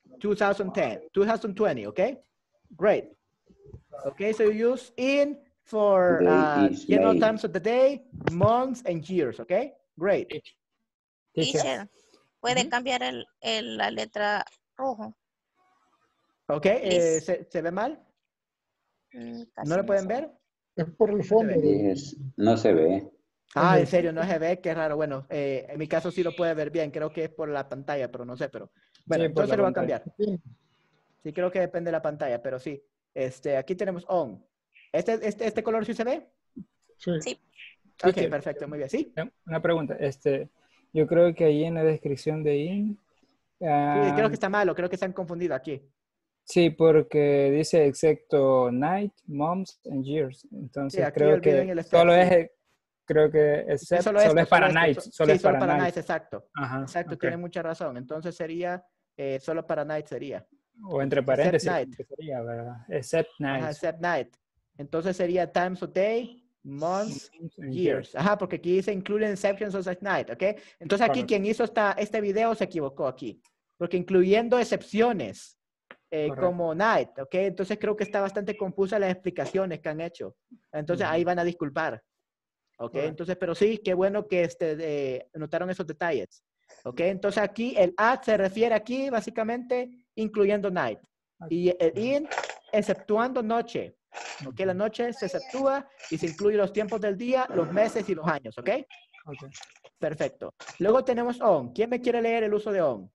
2020, okay? Great. Okay, so you use in for general May. times of the day, months, and years, okay? Great. Teacher, ¿puede cambiar la letra rojo? Okay, ¿se ve mal? ¿No lo pueden ver? Es por el fondo. No se ve. Ah, en serio, no se ve, qué raro. Bueno, en mi caso sí lo puede ver bien, creo que es por la pantalla, pero no sé, pero bueno, Sí, entonces lo voy a pantalla. cambiar. Sí, creo que depende de la pantalla, pero sí. Aquí tenemos on. ¿Este color sí se ve? Sí. Ok, Teacher, perfecto, muy bien. ¿Sí? Una pregunta. Yo creo que ahí en la descripción de IN. Sí, creo que está malo, creo que se han confundido aquí. Sí, porque dice excepto night, months and years. Entonces Sí, aquí creo olviden que el solo sí. es, creo que except, Solo solo esto, es para solo night. esto. Solo Sí, es solo para para night. nights, exacto. Ajá, Exacto, ok. tiene mucha razón. Entonces sería solo para night sería. O entre Except paréntesis, night. que sería, ¿verdad? Except night. Ajá, except night. Entonces sería times of day, months, and years. Ajá, porque aquí dice including exceptions of such night, ¿ok? Entonces aquí Correcto. quien hizo este video se equivocó aquí. Porque incluyendo excepciones como night, ¿ok? Entonces creo que está bastante confusa las explicaciones que han hecho. Entonces ahí van a disculpar. ¿Ok? Correcto. Entonces, pero sí, qué bueno que notaron esos detalles. ¿Ok? Entonces aquí el at se refiere aquí básicamente incluyendo night. Y el in exceptuando noche. ¿Ok? La noche se exceptúa y se incluye los tiempos del día, los meses y los años. ¿Ok? Ok. Perfecto. Luego tenemos on. ¿Quién me quiere leer el uso de on?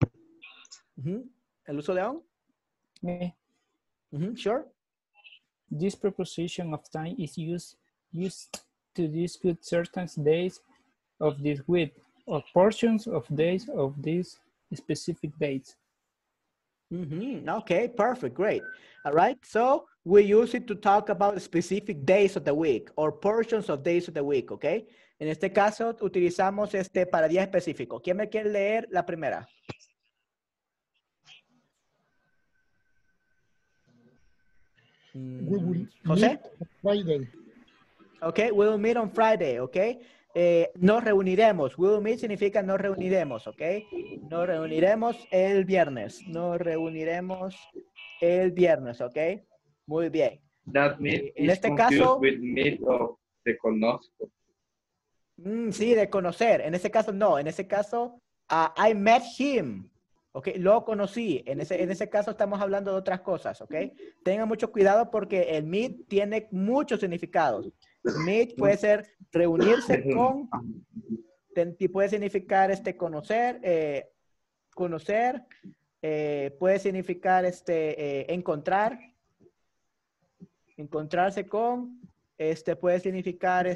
¿El uso de on? Me. Sure. This preposition of time is used to discuss certain days of this week or portions of days of these specific dates. Okay, perfect, great. All right, so we use it to talk about specific days of the week or portions of days of the week, okay? En este caso utilizamos para días específicos. ¿Quién me quiere leer la primera? We will José? meet on Friday. Okay, we will meet on Friday, okay? Nos reuniremos. We will meet significa nos reuniremos, okay? Nos reuniremos el viernes. Nos reuniremos el viernes, okay? Muy bien. That meet En is este confused caso, with meet of the conozco. Sí, de conocer. En ese caso, no. En ese caso, I met him. Ok, lo conocí. En ese caso estamos hablando de otras cosas, ok. Tengan mucho cuidado porque el meet tiene muchos significados. Meet puede ser reunirse con, puede significar conocer, puede significar encontrar, encontrarse con, puede significar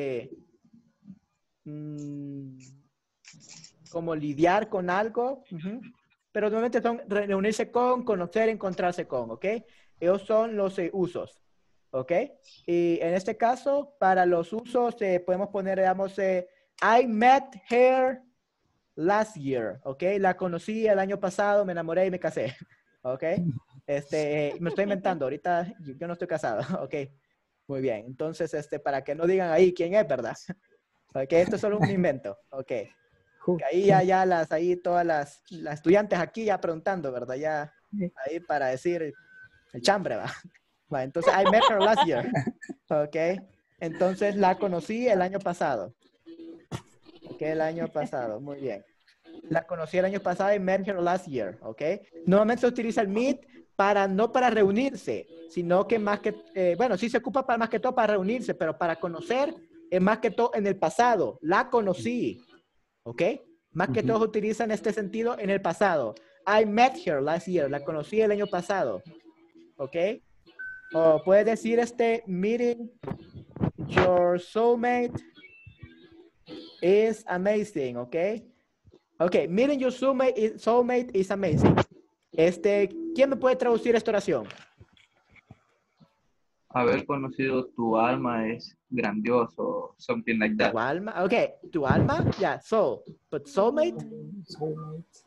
como lidiar con algo, pero normalmente son reunirse con, conocer, encontrarse con, ¿ok? Esos son los usos, ¿ok? Y en este caso, para los usos, podemos poner, digamos, I met her last year, ¿ok? La conocí el año pasado, me enamoré y me casé, ¿ok? Me estoy inventando, ahorita yo no estoy casado, ¿ok? Muy bien, entonces, para que no digan ahí quién es, ¿verdad? Ok, esto es solo un invento, ok. Ahí ahí todas las estudiantes aquí ya preguntando, ¿verdad? Ya ahí para decir el chambre, ¿va? Va, entonces, I met her last year, ok. Entonces, la conocí el año pasado. Ok, el año pasado, muy bien. La conocí el año pasado y met her last year, ok. Normalmente se utiliza el meet no para reunirse, sino que más que, bueno, sí se ocupa más que todo para reunirse, pero para conocer es más que todo en el pasado. La conocí, ¿ok? Más que todos utilizan este sentido en el pasado. I met her last year. La conocí el año pasado, ¿ok? O puedes decir meeting your soulmate is amazing, ¿ok? Ok, meeting your soulmate is amazing. ¿Quién me puede traducir esta oración? Haber conocido tu alma es grandioso, something like that. Tu alma, ok, tu alma, yeah, soul, but soulmate? Soulmate.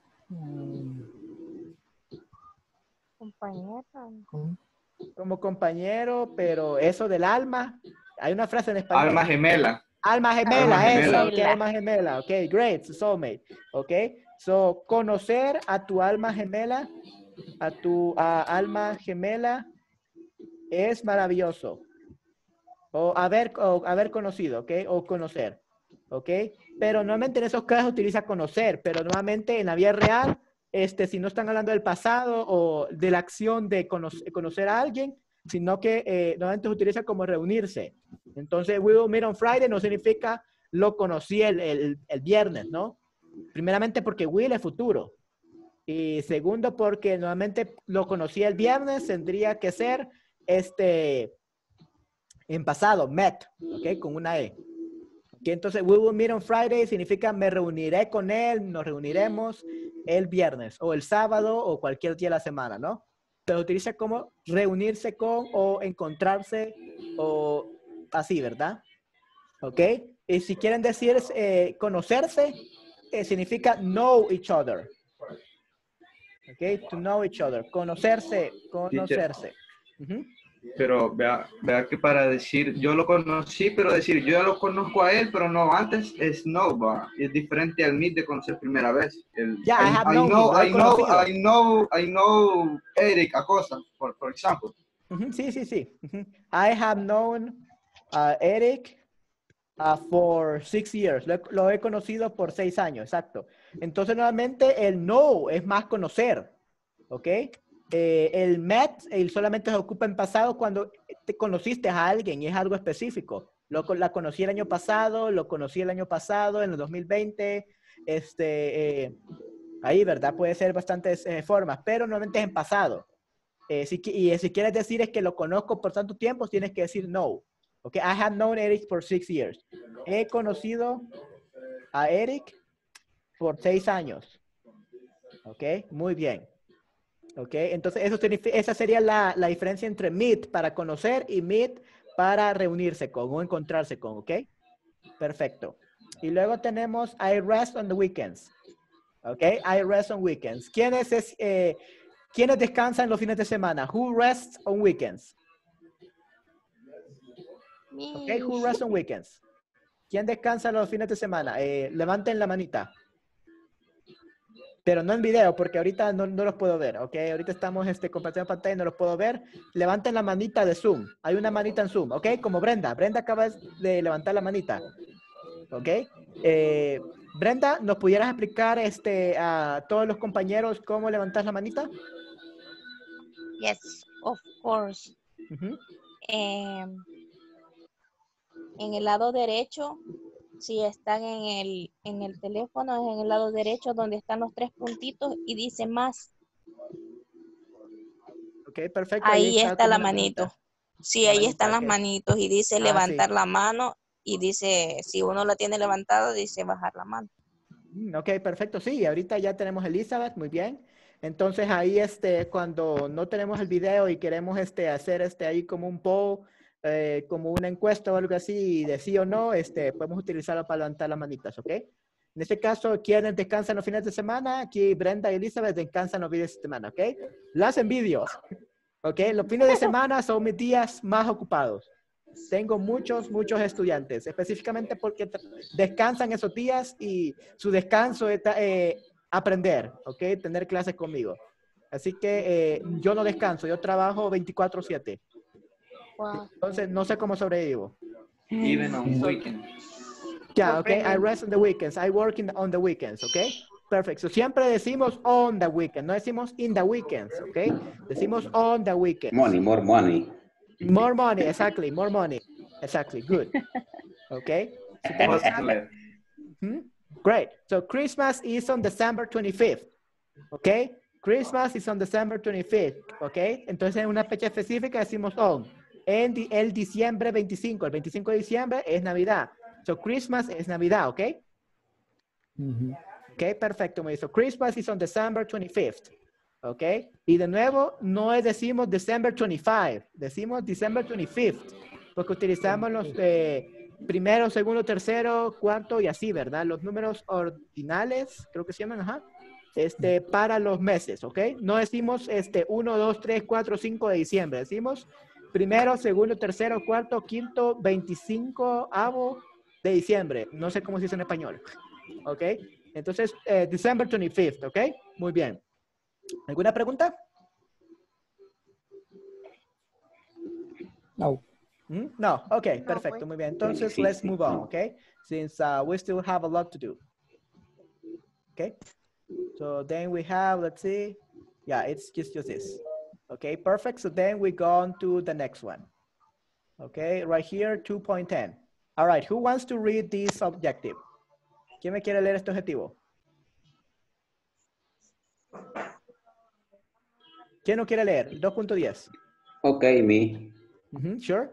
Compañera. Como compañero, pero eso del alma, hay una frase en español. Alma gemela. Alma gemela, Alma eso, gemela. ok, alma gemela, ok, great, soulmate, ok. So, conocer a tu alma gemela, a tu alma gemela es maravilloso. O haber conocido, ok, o conocer, ok. Pero normalmente en esos casos utiliza conocer, pero normalmente en la vida real, si no están hablando del pasado o de la acción de conocer a alguien, sino que normalmente se utiliza como reunirse. Entonces, we will meet on Friday no significa lo conocí el viernes, ¿no? Primeramente porque will es futuro. Y segundo porque normalmente lo conocí el viernes, tendría que ser en pasado, met, ¿ok? Con una E. Okay, entonces, we will meet on Friday significa me reuniré con él, nos reuniremos el viernes o el sábado o cualquier día de la semana, ¿no? Pero utiliza como reunirse con o encontrarse o así, ¿verdad? ¿Ok? Y si quieren decir conocerse, significa know each other. ¿Ok? To know each other. Conocerse. Pero vea que para decir yo lo conocí, pero decir yo ya lo conozco a él, pero no antes es no, va. Es diferente al meet de conocer primera vez. I know Eric a cosa, por ejemplo. Sí. I have known Eric for 6 years. Lo he conocido por 6 años, exacto. Entonces, nuevamente, el know es más conocer, ¿ok? El met solamente se ocupa en pasado cuando te conociste a alguien y es algo específico. La conocí el año pasado, lo conocí el año pasado, en el 2020, ahí, ¿verdad? Puede ser bastantes formas, pero normalmente es en pasado, Si quieres decir es que lo conozco por tanto tiempo, tienes que decir no. Okay, I have known Eric for 6 years. He conocido a Eric por 6 años. Ok, muy bien. Ok, entonces esa sería la diferencia entre meet para conocer y meet para reunirse con o encontrarse con. Ok, perfecto. Y luego tenemos I rest on the weekends. Ok, I rest on weekends. ¿Quiénes descansan los fines de semana? Who rests on weekends? Ok, who rests on weekends? ¿Quién descansa los fines de semana? Levanten la manita. Pero no en video, porque ahorita no los puedo ver, ¿ok? Ahorita estamos compartiendo pantalla y no los puedo ver. Levanten la manita de Zoom. Hay una manita en Zoom, ¿ok? Como Brenda. Brenda acaba de levantar la manita, ¿ok? Brenda, ¿nos pudieras explicar a todos los compañeros cómo levantar la manita? Yes, of course. En el lado derecho, si están en el teléfono, es en el lado derecho donde están los 3 puntitos y dice más. Ok, perfecto. Ahí está la manito. Sí, ahí están las manitos y dice levantar la mano y dice, si uno la tiene levantada, dice bajar la mano. Ok, perfecto. Sí, ahorita ya tenemos a Elizabeth, muy bien. Entonces ahí cuando no tenemos el video y queremos hacer ahí como un poll, como una encuesta o algo así de sí o no, podemos utilizarlo para levantar las manitas, ¿ok? En este caso, ¿quiénes descansan los fines de semana? Aquí Brenda y Elizabeth descansan los fines de semana, ¿ok? Lo hacen vídeos, ¿ok? Los fines de semana son mis días más ocupados. Tengo muchos estudiantes, específicamente porque descansan esos días y su descanso es aprender, ¿ok? Tener clases conmigo. Así que yo no descanso, yo trabajo 24/7. Wow. Entonces, no sé cómo sobrevivo. Even on weekends. Yeah, okay. I rest on the weekends. I work on the weekends, okay? Perfect. So siempre decimos on the weekend, no decimos in the weekends, okay? Decimos on the weekends. Money, more money. More money, exactly. More money. Exactly. Good. Okay. So great. So Christmas is on December 25th. Okay. Christmas is on December 25th. Okay. Entonces en una fecha específica decimos on. El diciembre 25. El 25 de diciembre es Navidad. So Christmas es Navidad. Okay. Ok, perfecto. Me dice, Christmas is on December 25th. Ok, y de nuevo, no decimos December 25, decimos December 25th, porque utilizamos los primero, segundo, tercero, cuarto y así, ¿verdad? Los números ordinales, creo que se llaman, ajá, para los meses, ¿ok? No decimos 1, 2, 3, 4, 5 de diciembre, decimos primero, segundo, tercero, cuarto, quinto, 25 de diciembre. No sé cómo se dice en español, ¿ok? Entonces, December 25th, ¿ok? Muy bien. ¿Alguna pregunta? No. No, ok, perfecto, muy bien. Entonces, let's move on, okay? Since we still have a lot to do. Okay, so then we have, let's see. Yeah, it's just this. Okay, perfect. So then we go on to the next one. Okay, right here, 2.10. All right, who wants to read this objective? ¿Quién me quiere leer este objetivo? ¿Quién no quiere leer? 2.10. Okay, me. Sure.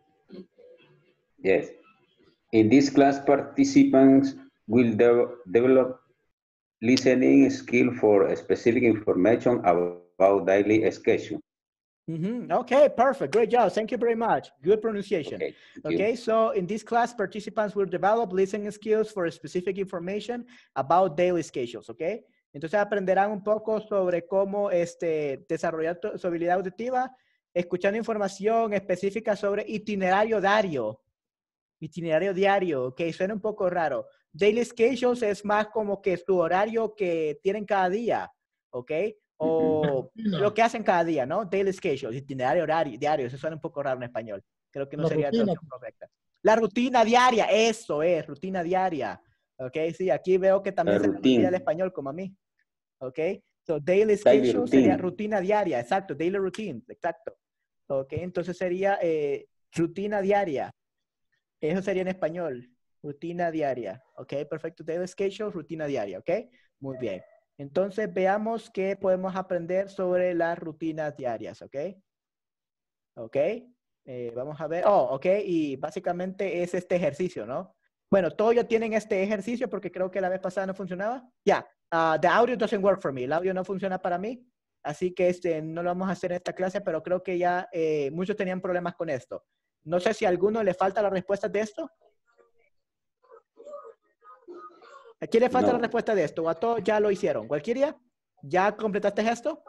Yes. In this class, participants will develop listening skill for specific information about daily schedule. Okay, perfect. Great job. Thank you very much. Good pronunciation. Okay, so in this class, participants will develop listening skills for specific information about daily schedules, okay? Entonces aprenderán un poco sobre cómo desarrollar su habilidad auditiva, escuchando información específica sobre itinerario diario. Itinerario diario, ok, suena un poco raro. Daily schedules es más como que su horario que tienen cada día, ok, o lo que hacen cada día, ¿no? Daily schedule, itinerario diario, eso suena un poco raro en español. Creo que no sería la traducción correcta. La rutina diaria, eso es, rutina diaria. Ok, sí, aquí veo que también se olvida el español como a mí. Ok, so daily schedule sería rutina diaria, exacto, daily routine, exacto. Ok, entonces sería rutina diaria. Eso sería en español, rutina diaria. Ok, perfecto, daily schedule, rutina diaria. Ok, muy bien. Entonces veamos qué podemos aprender sobre las rutinas diarias, ¿ok? ¿Ok? Vamos a ver. Oh, ok. Y básicamente es este ejercicio, ¿no? Bueno, todos ya tienen este ejercicio porque creo que la vez pasada no funcionaba. Ya, the audio doesn't work for me. El audio no funciona para mí. Así que no lo vamos a hacer en esta clase, pero creo que ya muchos tenían problemas con esto. No sé si a alguno le falta la respuesta de esto. ¿A quién le falta la respuesta de esto? ¿O a todos ya lo hicieron? ¿Cualquiera? ¿Ya completaste esto?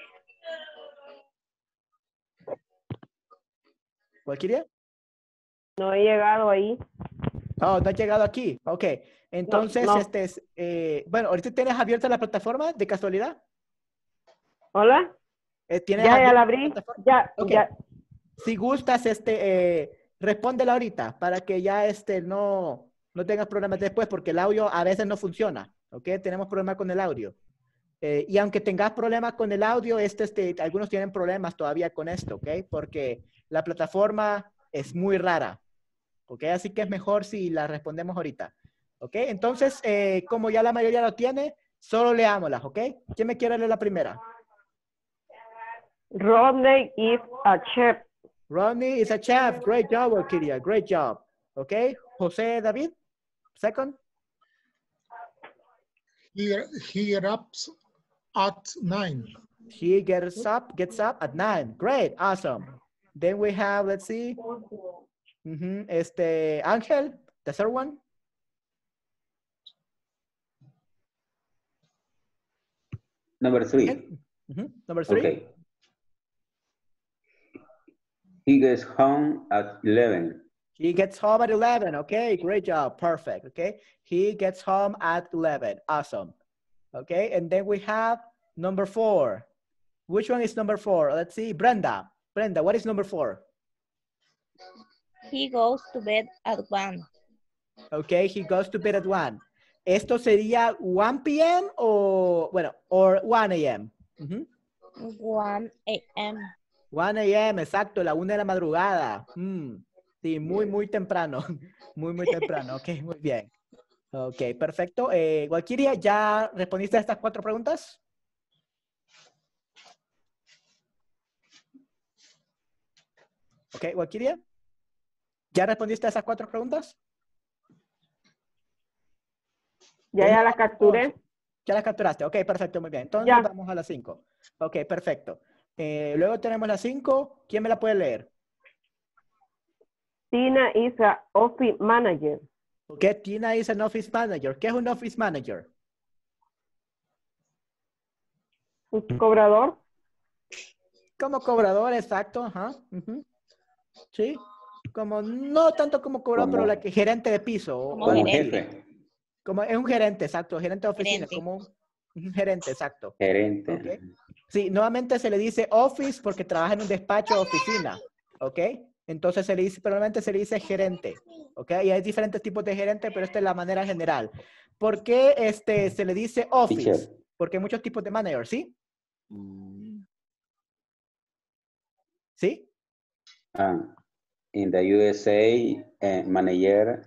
¿Cualquiera? No he llegado ahí. Oh, no has llegado aquí. Ok. Entonces, No. bueno, ¿ahorita tienes abierta la plataforma de casualidad? ¿Hola? ¿Tienes Ya abierta la la abrí. plataforma? Ya, Ok. ya. Si gustas, respóndela ahorita para que ya no tengas problemas después porque el audio a veces no funciona. Ok, tenemos problemas con el audio. Y aunque tengas problemas con el audio, algunos tienen problemas todavía con esto, ¿ok? Porque la plataforma es muy rara, ¿ok? Así que es mejor si la respondemos ahorita, ¿ok? Entonces, como ya la mayoría lo tiene, solo leámoslas, ¿ok? ¿Quién me quiere leer la primera? Rodney is a chef. Rodney is a chef. Great job, Orquídea. Great job. ¿Ok? José David, second. He gets up at 9. He gets up at 9. Great, awesome. Then we have, let's see. Ángel, the third one. Number 3. Number 3. Okay. He gets home at 11. He gets home at 11. Okay, great job. Perfect. Okay, he gets home at 11. Awesome. Okay, and then we have number 4. Which one is number 4? Let's see. Brenda. Brenda, what is number 4? He goes to bed at 1. Okay, he goes to bed at 1. ¿Esto sería 1 p.m. o, bueno, or 1 a.m.? 1 a.m. 1 a.m., exacto, la 1 de la madrugada. Sí, muy temprano. Muy temprano. Ok, muy bien. Ok, perfecto. Walkiria, ¿ya respondiste a estas 4 preguntas? Ok, Walkiria, ¿ya respondiste a esas 4 preguntas? Ya la capturé. Ya las capturaste. Ok, perfecto, muy bien. Entonces Ya. vamos a las 5. Ok, perfecto. Luego tenemos las 5. ¿Quién me la puede leer? Tina is a office manager. Ok, Tina is an office manager. ¿Qué es un office manager? Un cobrador. Como cobrador, exacto. Ajá. Sí. Como, no tanto como cobrador, pero la que gerente de piso. Como gerente. Jefe. Como es un gerente, exacto. Gerente de oficina. Gerente. Como un gerente, exacto. Gerente. Okay. Sí, nuevamente se le dice office porque trabaja en un despacho o oficina. ¿Ok? Entonces probablemente se le dice gerente. ¿Ok? Y hay diferentes tipos de gerente, pero esta es la manera general. ¿Por qué se le dice office? Teacher. Porque hay muchos tipos de manager, ¿sí? ¿Sí? In the USA, manager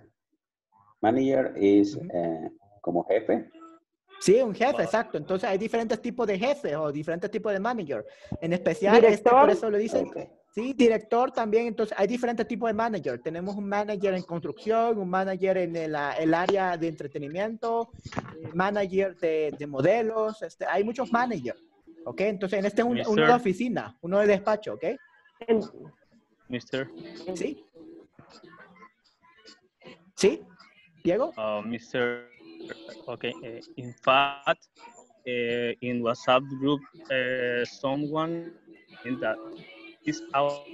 is como jefe. Sí, un jefe, exacto. Entonces hay diferentes tipos de jefes o diferentes tipos de manager. En especial, Director. por eso lo dicen. Okay. Sí, director también. Entonces hay diferentes tipos de manager. Tenemos un manager en construcción, un manager en el área de entretenimiento, manager de modelos. Hay muchos managers. ¿Ok? Entonces en este es uno de oficina, uno de despacho. ¿Ok? Mister. Sí. ¿Sí? ¿Diego? Mister. Okay. In fact, in WhatsApp group, someone in that is out.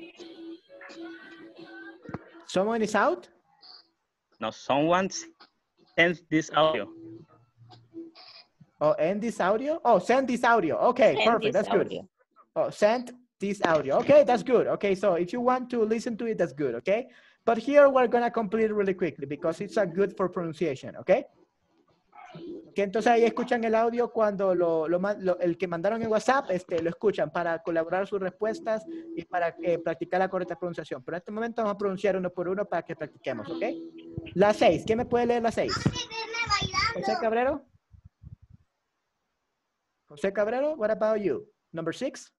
Someone is out? No, someone sends this audio. Oh, end this audio? Oh, send this audio. Okay, Send perfect. this That's good. audio. Oh, send this audio. Okay, that's good. Okay, so if you want to listen to it, that's good. Okay, but here we're going to complete it really quickly because it's good for pronunciation. Okay. Que entonces ahí escuchan el audio cuando el que mandaron en WhatsApp, lo escuchan para colaborar sus respuestas y para practicar la correcta pronunciación. Pero en este momento vamos a pronunciar uno por uno para que practiquemos, ¿ok? La 6, ¿quién me puede leer la 6? José Cabrero. Jose Cabrero, what about you? Number 6?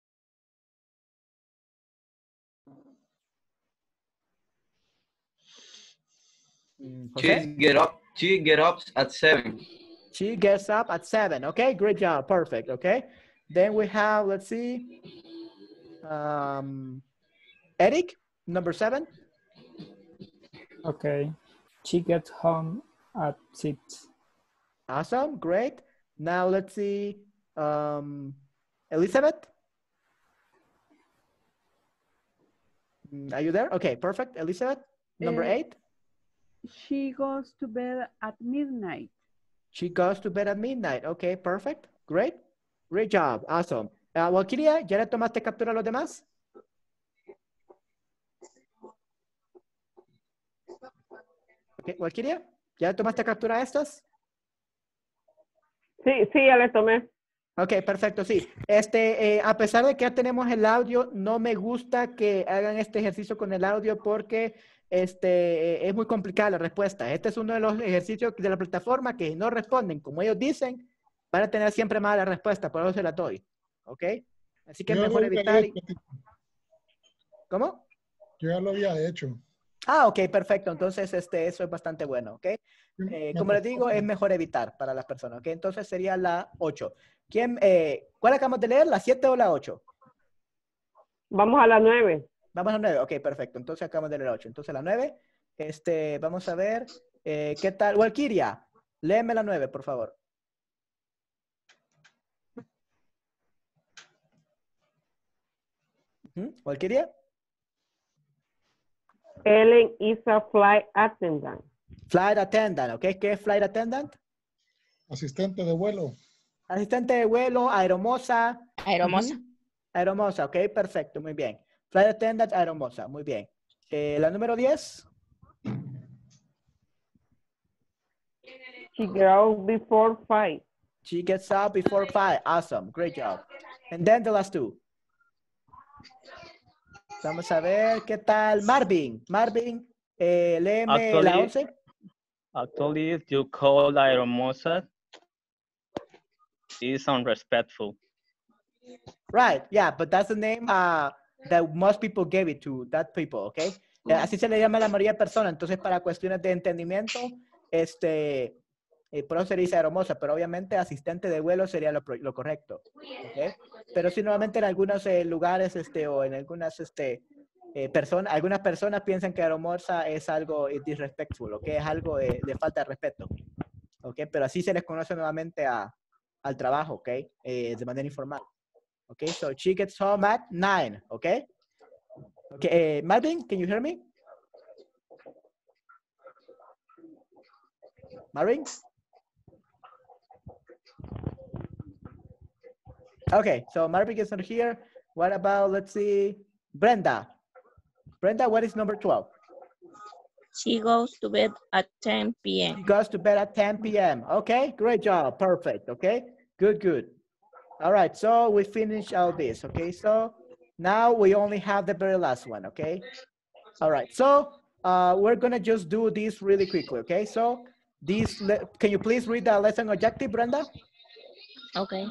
She get up at 7. She gets up at 7. Okay, great job. Perfect. Okay. Then we have, let's see, Eric, number 7. Okay. She gets home at 6. Awesome. Great. Now let's see, Elizabeth. Are you there? Okay, perfect. Elizabeth, number 8. She goes to bed at midnight. She goes to bed at midnight. Okay, perfect. Great. Great job. Awesome. Walkiria, ¿ya le tomaste captura a los demás? Okay, Walkiria, ¿ya le tomaste captura a estas? Sí, ya le tomé. Ok, perfecto, sí. A pesar de que ya tenemos el audio, no me gusta que hagan este ejercicio con el audio porque es muy complicada la respuesta. Este es uno de los ejercicios de la plataforma que no responden como ellos dicen, van a tener siempre mala respuesta, por eso se la doy. ¿Ok? Así que es mejor evitar. ¿Cómo? Yo ya lo había hecho. Ah, ok, perfecto. Entonces, eso es bastante bueno, ¿ok? Como les digo, es mejor evitar para las personas, ¿ok? Entonces sería la 8. ¿Cuál acabamos de leer? ¿La 7 o la 8? Vamos a la 9. Vamos a la 9, ok, perfecto. Entonces acabamos de leer la 8. Entonces la 9, vamos a ver, ¿qué tal? Walkiria, léeme la 9, por favor. Walkiria. Ellen is a flight attendant. Flight attendant, ¿ok? ¿Qué es flight attendant? Asistente de vuelo. Asistente de vuelo, aeromoza. Aeromoza. Aeromoza, ok, perfecto, muy bien. Flight attendant, aeromoza, muy bien. La número 10. She gets up before 5. She gets up before 5. Awesome, great job. And then the last 2. Vamos a ver qué tal. Marvin, léeme la 11. Actually, if you call aeromoza, is unrespectful. Right, yeah, but that's the name that most people gave it to, that people, okay? Así se le llama a la mayoría de personas, entonces para cuestiones de entendimiento, por eso se dice aeromoza, pero obviamente asistente de vuelo sería lo correcto, ¿okay? Pero sí, nuevamente en algunos lugares, o en algunas, algunas personas piensan que aeromoza es algo disrespectful, ¿ok? Es algo de falta de respeto, ¿ok? Pero así se les conoce nuevamente al trabajo, ¿ok? De manera informal. Okay, so she gets home at 9, okay? Okay, Marvin, can you hear me? Marvin? Okay, so Marvin is not here. What about, let's see, Brenda? Brenda, what is number 12? She goes to bed at 10 p.m. She goes to bed at 10 p.m. Okay, great job, perfect, okay? Good. All right, so we finished all this, okay? So now we only have the very last one, okay? All right, so we're gonna just do this really quickly, okay? So can you please read the lesson objective, Brenda? Okay.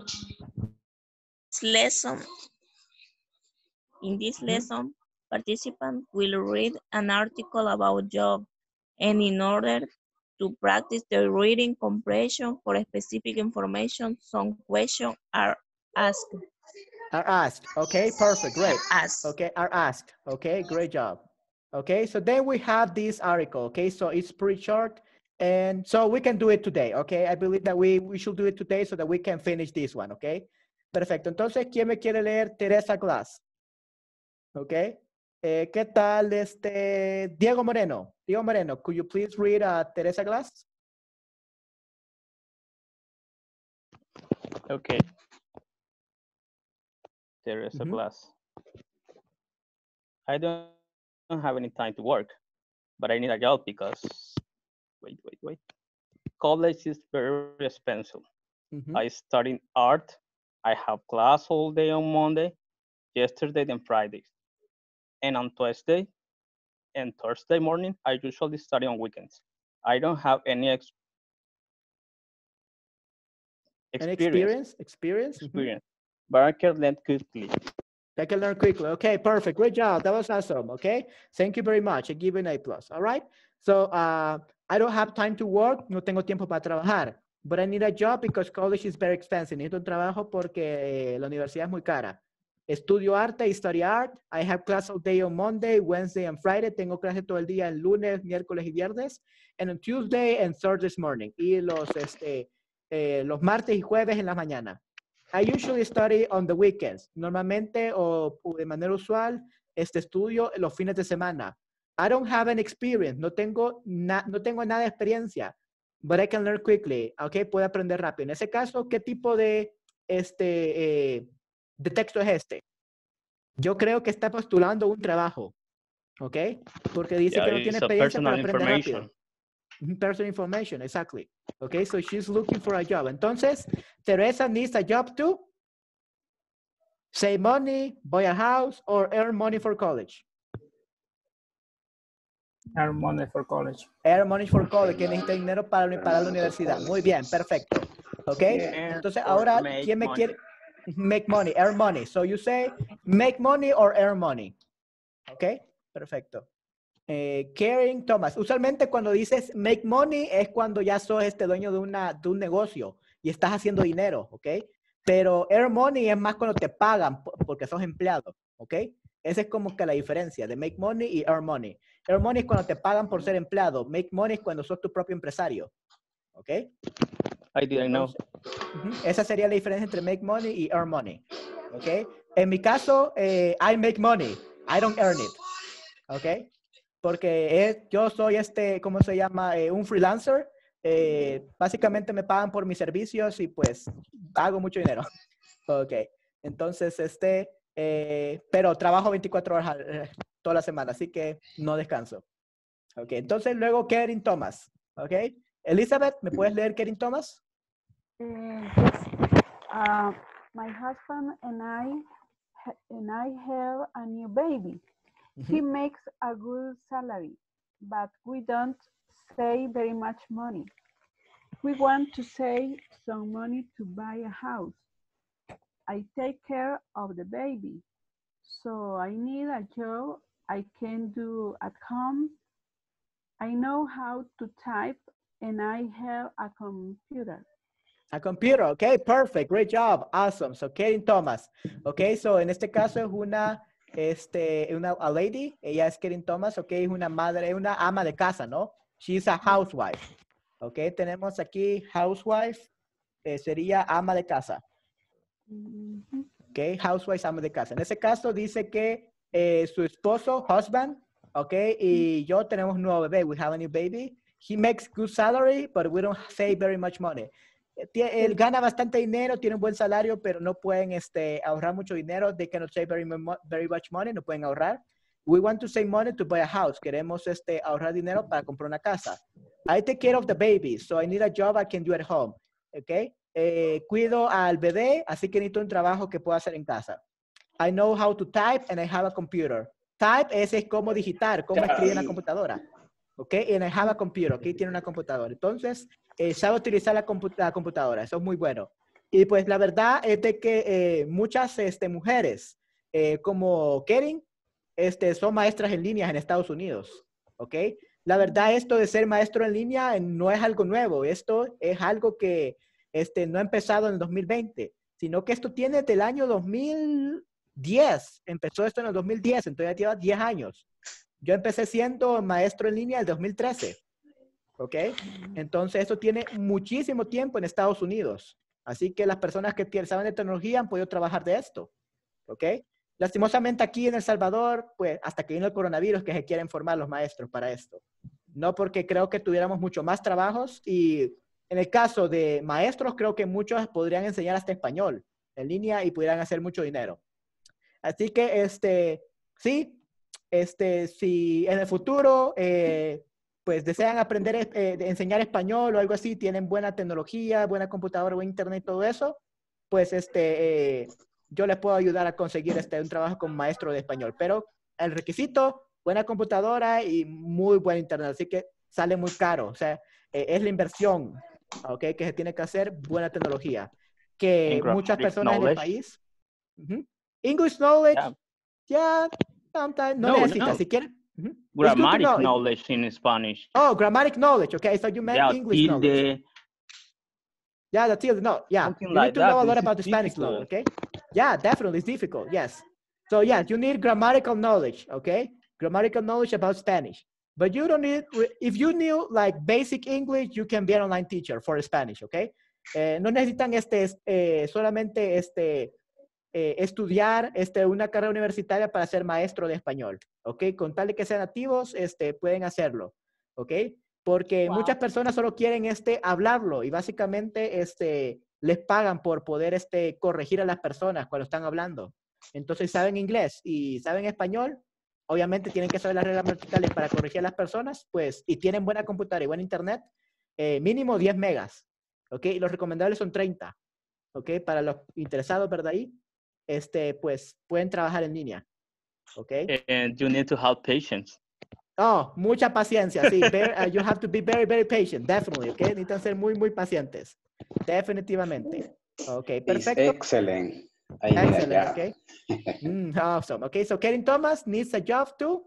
In this lesson, participants will read an article about job, and in order to practice the reading comprehension for specific information, some questions are asked. Are asked, okay, perfect, great. Asked. Okay, are asked, okay, great job. Okay, so then we have this article, okay, so it's pretty short, and so we can do it today, okay? I believe that we should do it today so that we can finish this one, okay? Perfecto, entonces, ¿quién me quiere leer Teresa Glass? Okay, ¿qué tal Diego Moreno? Diego Moreno, could you please read Teresa Glass? Okay. Teresa Glass. I don't have any time to work, but I need a job because, wait. College is very expensive. I study art. I have class all day on Monday, yesterday and Friday. And on Tuesday and Thursday morning, I usually study on weekends. I don't have any Experience. Experience. But I can learn quickly. I can learn quickly. Okay, perfect. Great job. That was awesome. Okay, thank you very much. I give you an A+. All right. So I don't have time to work. No tengo tiempo para trabajar. But I need a job because college is very expensive. Necesito un trabajo porque la universidad es muy cara. Estudio arte y study art. I have class all day on Monday, Wednesday, and Friday. Tengo clase todo el día el lunes, miércoles y viernes. And on Tuesday and Thursday morning. Y los martes y jueves en la mañana. I usually study on the weekends. Normalmente o de manera usual estudio los fines de semana. I don't have an experience. No tengo nada de experiencia. But I can learn quickly. Okay, puedo aprender rápido. En ese caso, ¿qué tipo de texto es este? Yo creo que está postulando un trabajo. ¿Ok? Porque dice que no tiene experiencia para aprender rápido. Personal information, exactly. Okay, so she's looking for a job. Entonces, Teresa needs a job to save money, buy a house, or earn money for college. Earn money for college. Earn money for college, que necesita dinero para la universidad. Muy bien, perfecto. Okay, entonces ahora, ¿quién me quiere? Make money, earn money. So you say make money or earn money. Okay, perfecto. Karen Thomas, usualmente cuando dices make money es cuando ya sos dueño de un negocio y estás haciendo dinero, ¿ok? Pero earn money es más cuando te pagan porque sos empleado, ¿ok? Esa es como que la diferencia de make money y earn money. Earn money es cuando te pagan por ser empleado. Make money es cuando sos tu propio empresario, ¿ok? I didn't know. Esa sería la diferencia entre make money y earn money, ¿ok? En mi caso, I make money, I don't earn it, ¿ok? Porque yo soy ¿cómo se llama? Un freelancer. Básicamente me pagan por mis servicios y pues hago mucho dinero. Ok. Entonces, pero trabajo 24 horas toda la semana, así que no descanso. Ok. Entonces, luego Karen Thomas. Ok. Elizabeth, ¿me puedes leer Karen Thomas? My husband and I have a new baby. He makes a good salary, but we don't save very much money. We want to save some money to buy a house. I take care of the baby, so I need a job I can do at home. I know how to type and I have a computer. A computer, okay, perfect, great job, awesome. So Karen Thomas, okay, so en este caso es una lady, ella es Karen Thomas, ok, es una madre, una ama de casa, ¿no? She's a housewife, ok, tenemos aquí housewife, sería ama de casa, ok, housewife, ama de casa. En ese caso dice que su esposo, husband, ok, y yo tenemos un nuevo bebé, we have a new baby, he makes good salary, but we don't save very much money. Él gana bastante dinero, tiene un buen salario, pero no pueden ahorrar mucho dinero. They cannot save very much money, no pueden ahorrar. We want to save money to buy a house. Queremos ahorrar dinero para comprar una casa. I take care of the baby, so I need a job I can do at home. Okay? Cuido al bebé, así que necesito un trabajo que pueda hacer en casa. I know how to type and I have a computer. Type es cómo digitar, cómo escribir en la computadora. Okay? And I have a computer. Okay? Tiene una computadora. Entonces, sabe utilizar la computadora, eso es muy bueno. Y pues la verdad es de que muchas mujeres como Karen son maestras en línea en Estados Unidos, ¿ok? La verdad esto de ser maestro en línea no es algo nuevo, esto es algo que no ha empezado en el 2020, sino que esto tiene desde el año 2010, empezó esto en el 2010, entonces ya lleva 10 años. Yo empecé siendo maestro en línea en el 2013. ¿Ok? Entonces, esto tiene muchísimo tiempo en Estados Unidos. Así que las personas que saben de tecnología han podido trabajar de esto. ¿Ok? Lastimosamente aquí en El Salvador, pues hasta que vino el coronavirus que se quieren formar los maestros para esto. No porque creo que tuviéramos mucho más trabajos y en el caso de maestros creo que muchos podrían enseñar hasta español en línea y pudieran hacer mucho dinero. Así que, sí, si en el futuro pues desean aprender, enseñar español o algo así, tienen buena tecnología, buena computadora, buen internet, todo eso, pues yo les puedo ayudar a conseguir un trabajo como maestro de español. Pero el requisito, buena computadora y muy buen internet, así que sale muy caro. O sea, es la inversión, ¿ok? Que se tiene que hacer, buena tecnología. que And muchas grammatic personas en el knowledge. país. English knowledge, Yeah. yeah, sometimes, no No, necesitas, no. si quieres. It's good to Grammatic know. knowledge in Spanish. Oh, grammatic knowledge, okay, so you meant Yeah, English knowledge. tilde, Yeah, the tilde, no, yeah. something You like need to know that. a lot This about is the Spanish law, difficult. okay? Yeah, definitely, it's difficult, yes. So yeah, you need grammatical knowledge, okay? Grammatical knowledge about Spanish. But you don't need, if you knew like basic English, you can be an online teacher for Spanish, okay? No necesitan solamente estudiar una carrera universitaria para ser maestro de español, ¿ok? Con tal de que sean nativos, pueden hacerlo, ¿ok? Porque muchas personas solo quieren hablarlo y básicamente les pagan por poder corregir a las personas cuando están hablando. Entonces saben inglés y saben español, obviamente tienen que saber las reglas gramaticales para corregir a las personas, pues, y tienen buena computadora y buen internet, mínimo 10 megas, ¿ok? Y los recomendables son 30, ¿ok? Para los interesados, ¿verdad? Ahí, pues, pueden trabajar en línea, ¿ok? And you need to have patience. Oh, mucha paciencia, sí. You have to be very, very patient, definitely, ¿ok? Necesitan ser muy, muy pacientes, definitivamente. Ok, perfecto. It's excellent. I need a Excellent, job. okay. Awesome. Okay, so Karen Thomas needs a job too.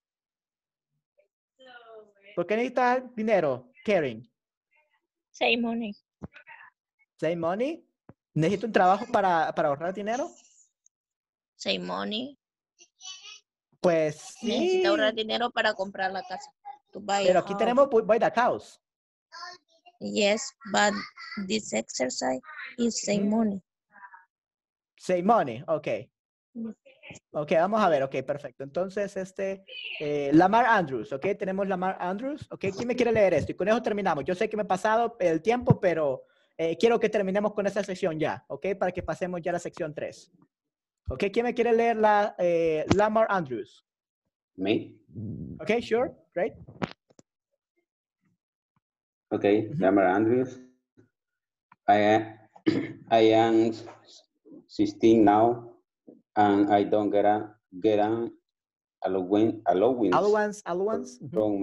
¿Por qué necesita dinero, Karen? Save money. Save money. ¿Necesita un trabajo para ahorrar dinero? Save money. Pues sí. Necesita ahorrar dinero para comprar la casa. To buy Pero a aquí house. tenemos buy the house. Yes, but this exercise is save money. Save money, ok. Ok, vamos a ver, ok, perfecto. Entonces, Lamar Andrews, ok, tenemos Lamar Andrews, ok. ¿Quién me quiere leer esto? Y con eso terminamos. Yo sé que me he pasado el tiempo, pero quiero que terminemos con esa sección ya, ok, para que pasemos ya a la sección 3. Ok, ¿quién me quiere leer Lamar Andrews? Me? Ok, sure, great. Okay, Lamar Andrews. I am 16 now, and I don't get an allowance from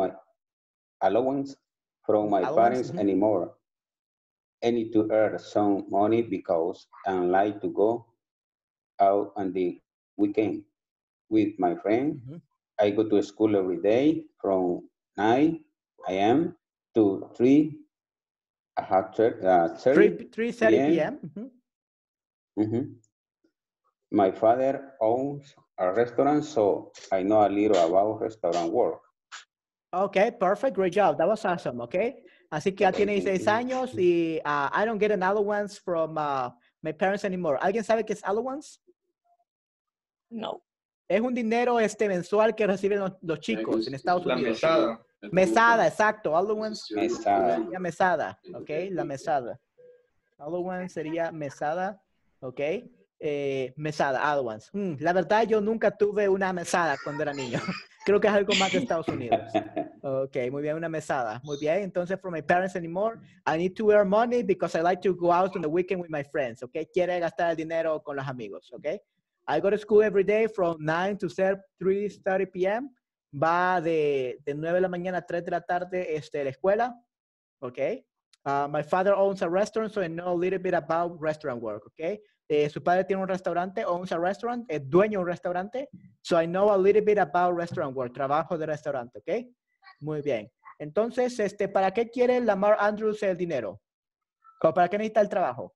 my parents anymore. I need to earn some money because I like to go out on the weekend with my friend. I go to school every day from 9 a.m. to 3:30 p.m. My father owns a restaurant, so I know a little about restaurant work. Okay, perfect, great job. That was awesome, okay? Así que ya tiene 16 años y I don't get an allowance from my parents anymore. ¿Alguien sabe qué es allowance? No. Es un dinero mensual que reciben los chicos en Estados Unidos. La mesada. Mesada, exacto. Allowance Mesada. sería mesada, ok, la mesada. Allowance sería mesada, ok. Mesada, allowance. La verdad, yo nunca tuve una mesada cuando era niño. Creo que es algo más de Estados Unidos. Ok, muy bien, una mesada. Muy bien, entonces, from my parents anymore, I need to earn money because I like to go out on the weekend with my friends, ok. Quiere gastar el dinero con los amigos, ok. I go to school every day from 9 to 3:30 p.m. Va de 9 de la mañana a 3 de la tarde la escuela, ok. My father owns a restaurant, so I know a little bit about restaurant work, ok. Su padre tiene un restaurante, owns a restaurant, es dueño de un restaurante, so I know a little bit about restaurant work, trabajo de restaurante, ok. Muy bien. Entonces, ¿para qué quiere Lamar Andrews el dinero? ¿Para qué necesita el trabajo?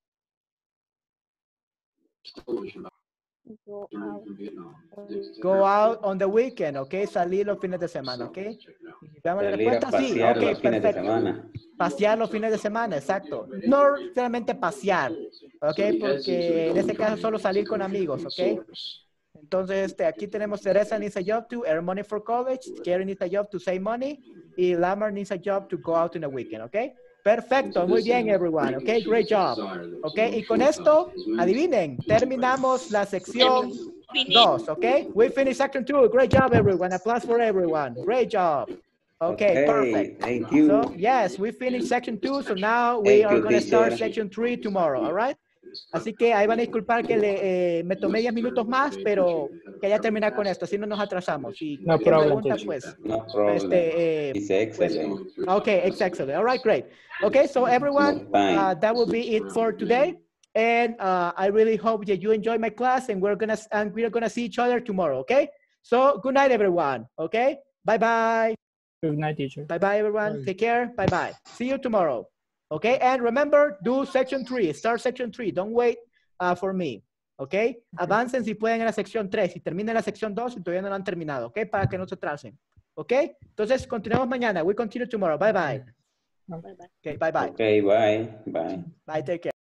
Go out on the weekend, ok. Salir los fines de semana, ok. Veamos la Salir a respuesta. Sí, pasear ok, los fines de perfecto. semana. Pasear los fines de semana, exacto. No realmente pasear, ok, porque en este caso solo salir con amigos, ok. Entonces, aquí tenemos Teresa needs a job to earn money for college, Karen needs a job to save money, y Lamar needs a job to go out in the weekend, ok. Perfecto, muy bien, everyone, ok, great job. Ok, y con esto, adivinen, terminamos la sección 2, ok. We finished section 2, great job, everyone. Applause for everyone, great job. Okay, perfect. Thank you. So, yes, we finished section 2, so now we are going to start section 3 tomorrow, all right? Así que ahí van a disculpar que me tomé 10 minutos más, pero quería terminar con esto, así no nos atrasamos. Y No cualquier problem, pregunta, teacher. pues, No problem. It's excellent. okay, it's excellent. All right, great. Okay, so everyone, that will be it for today. And I really hope that you enjoy my class, and we're gonna see each other tomorrow, okay? So good night, everyone, okay? Bye-bye. Good night, teacher. Bye-bye, everyone. Bye. Take care. Bye-bye. See you tomorrow. Okay, and remember, do section 3. Start section 3. Don't wait for me. Okay? Avancen si pueden en la sección 3. Y terminen la sección 2 si todavía no la han terminado. Ok, para que no se atrasen. Ok, entonces continuamos mañana. We continue tomorrow. Bye-bye. Bye-bye. Okay, bye-bye. Okay, bye. Bye. Bye, take care.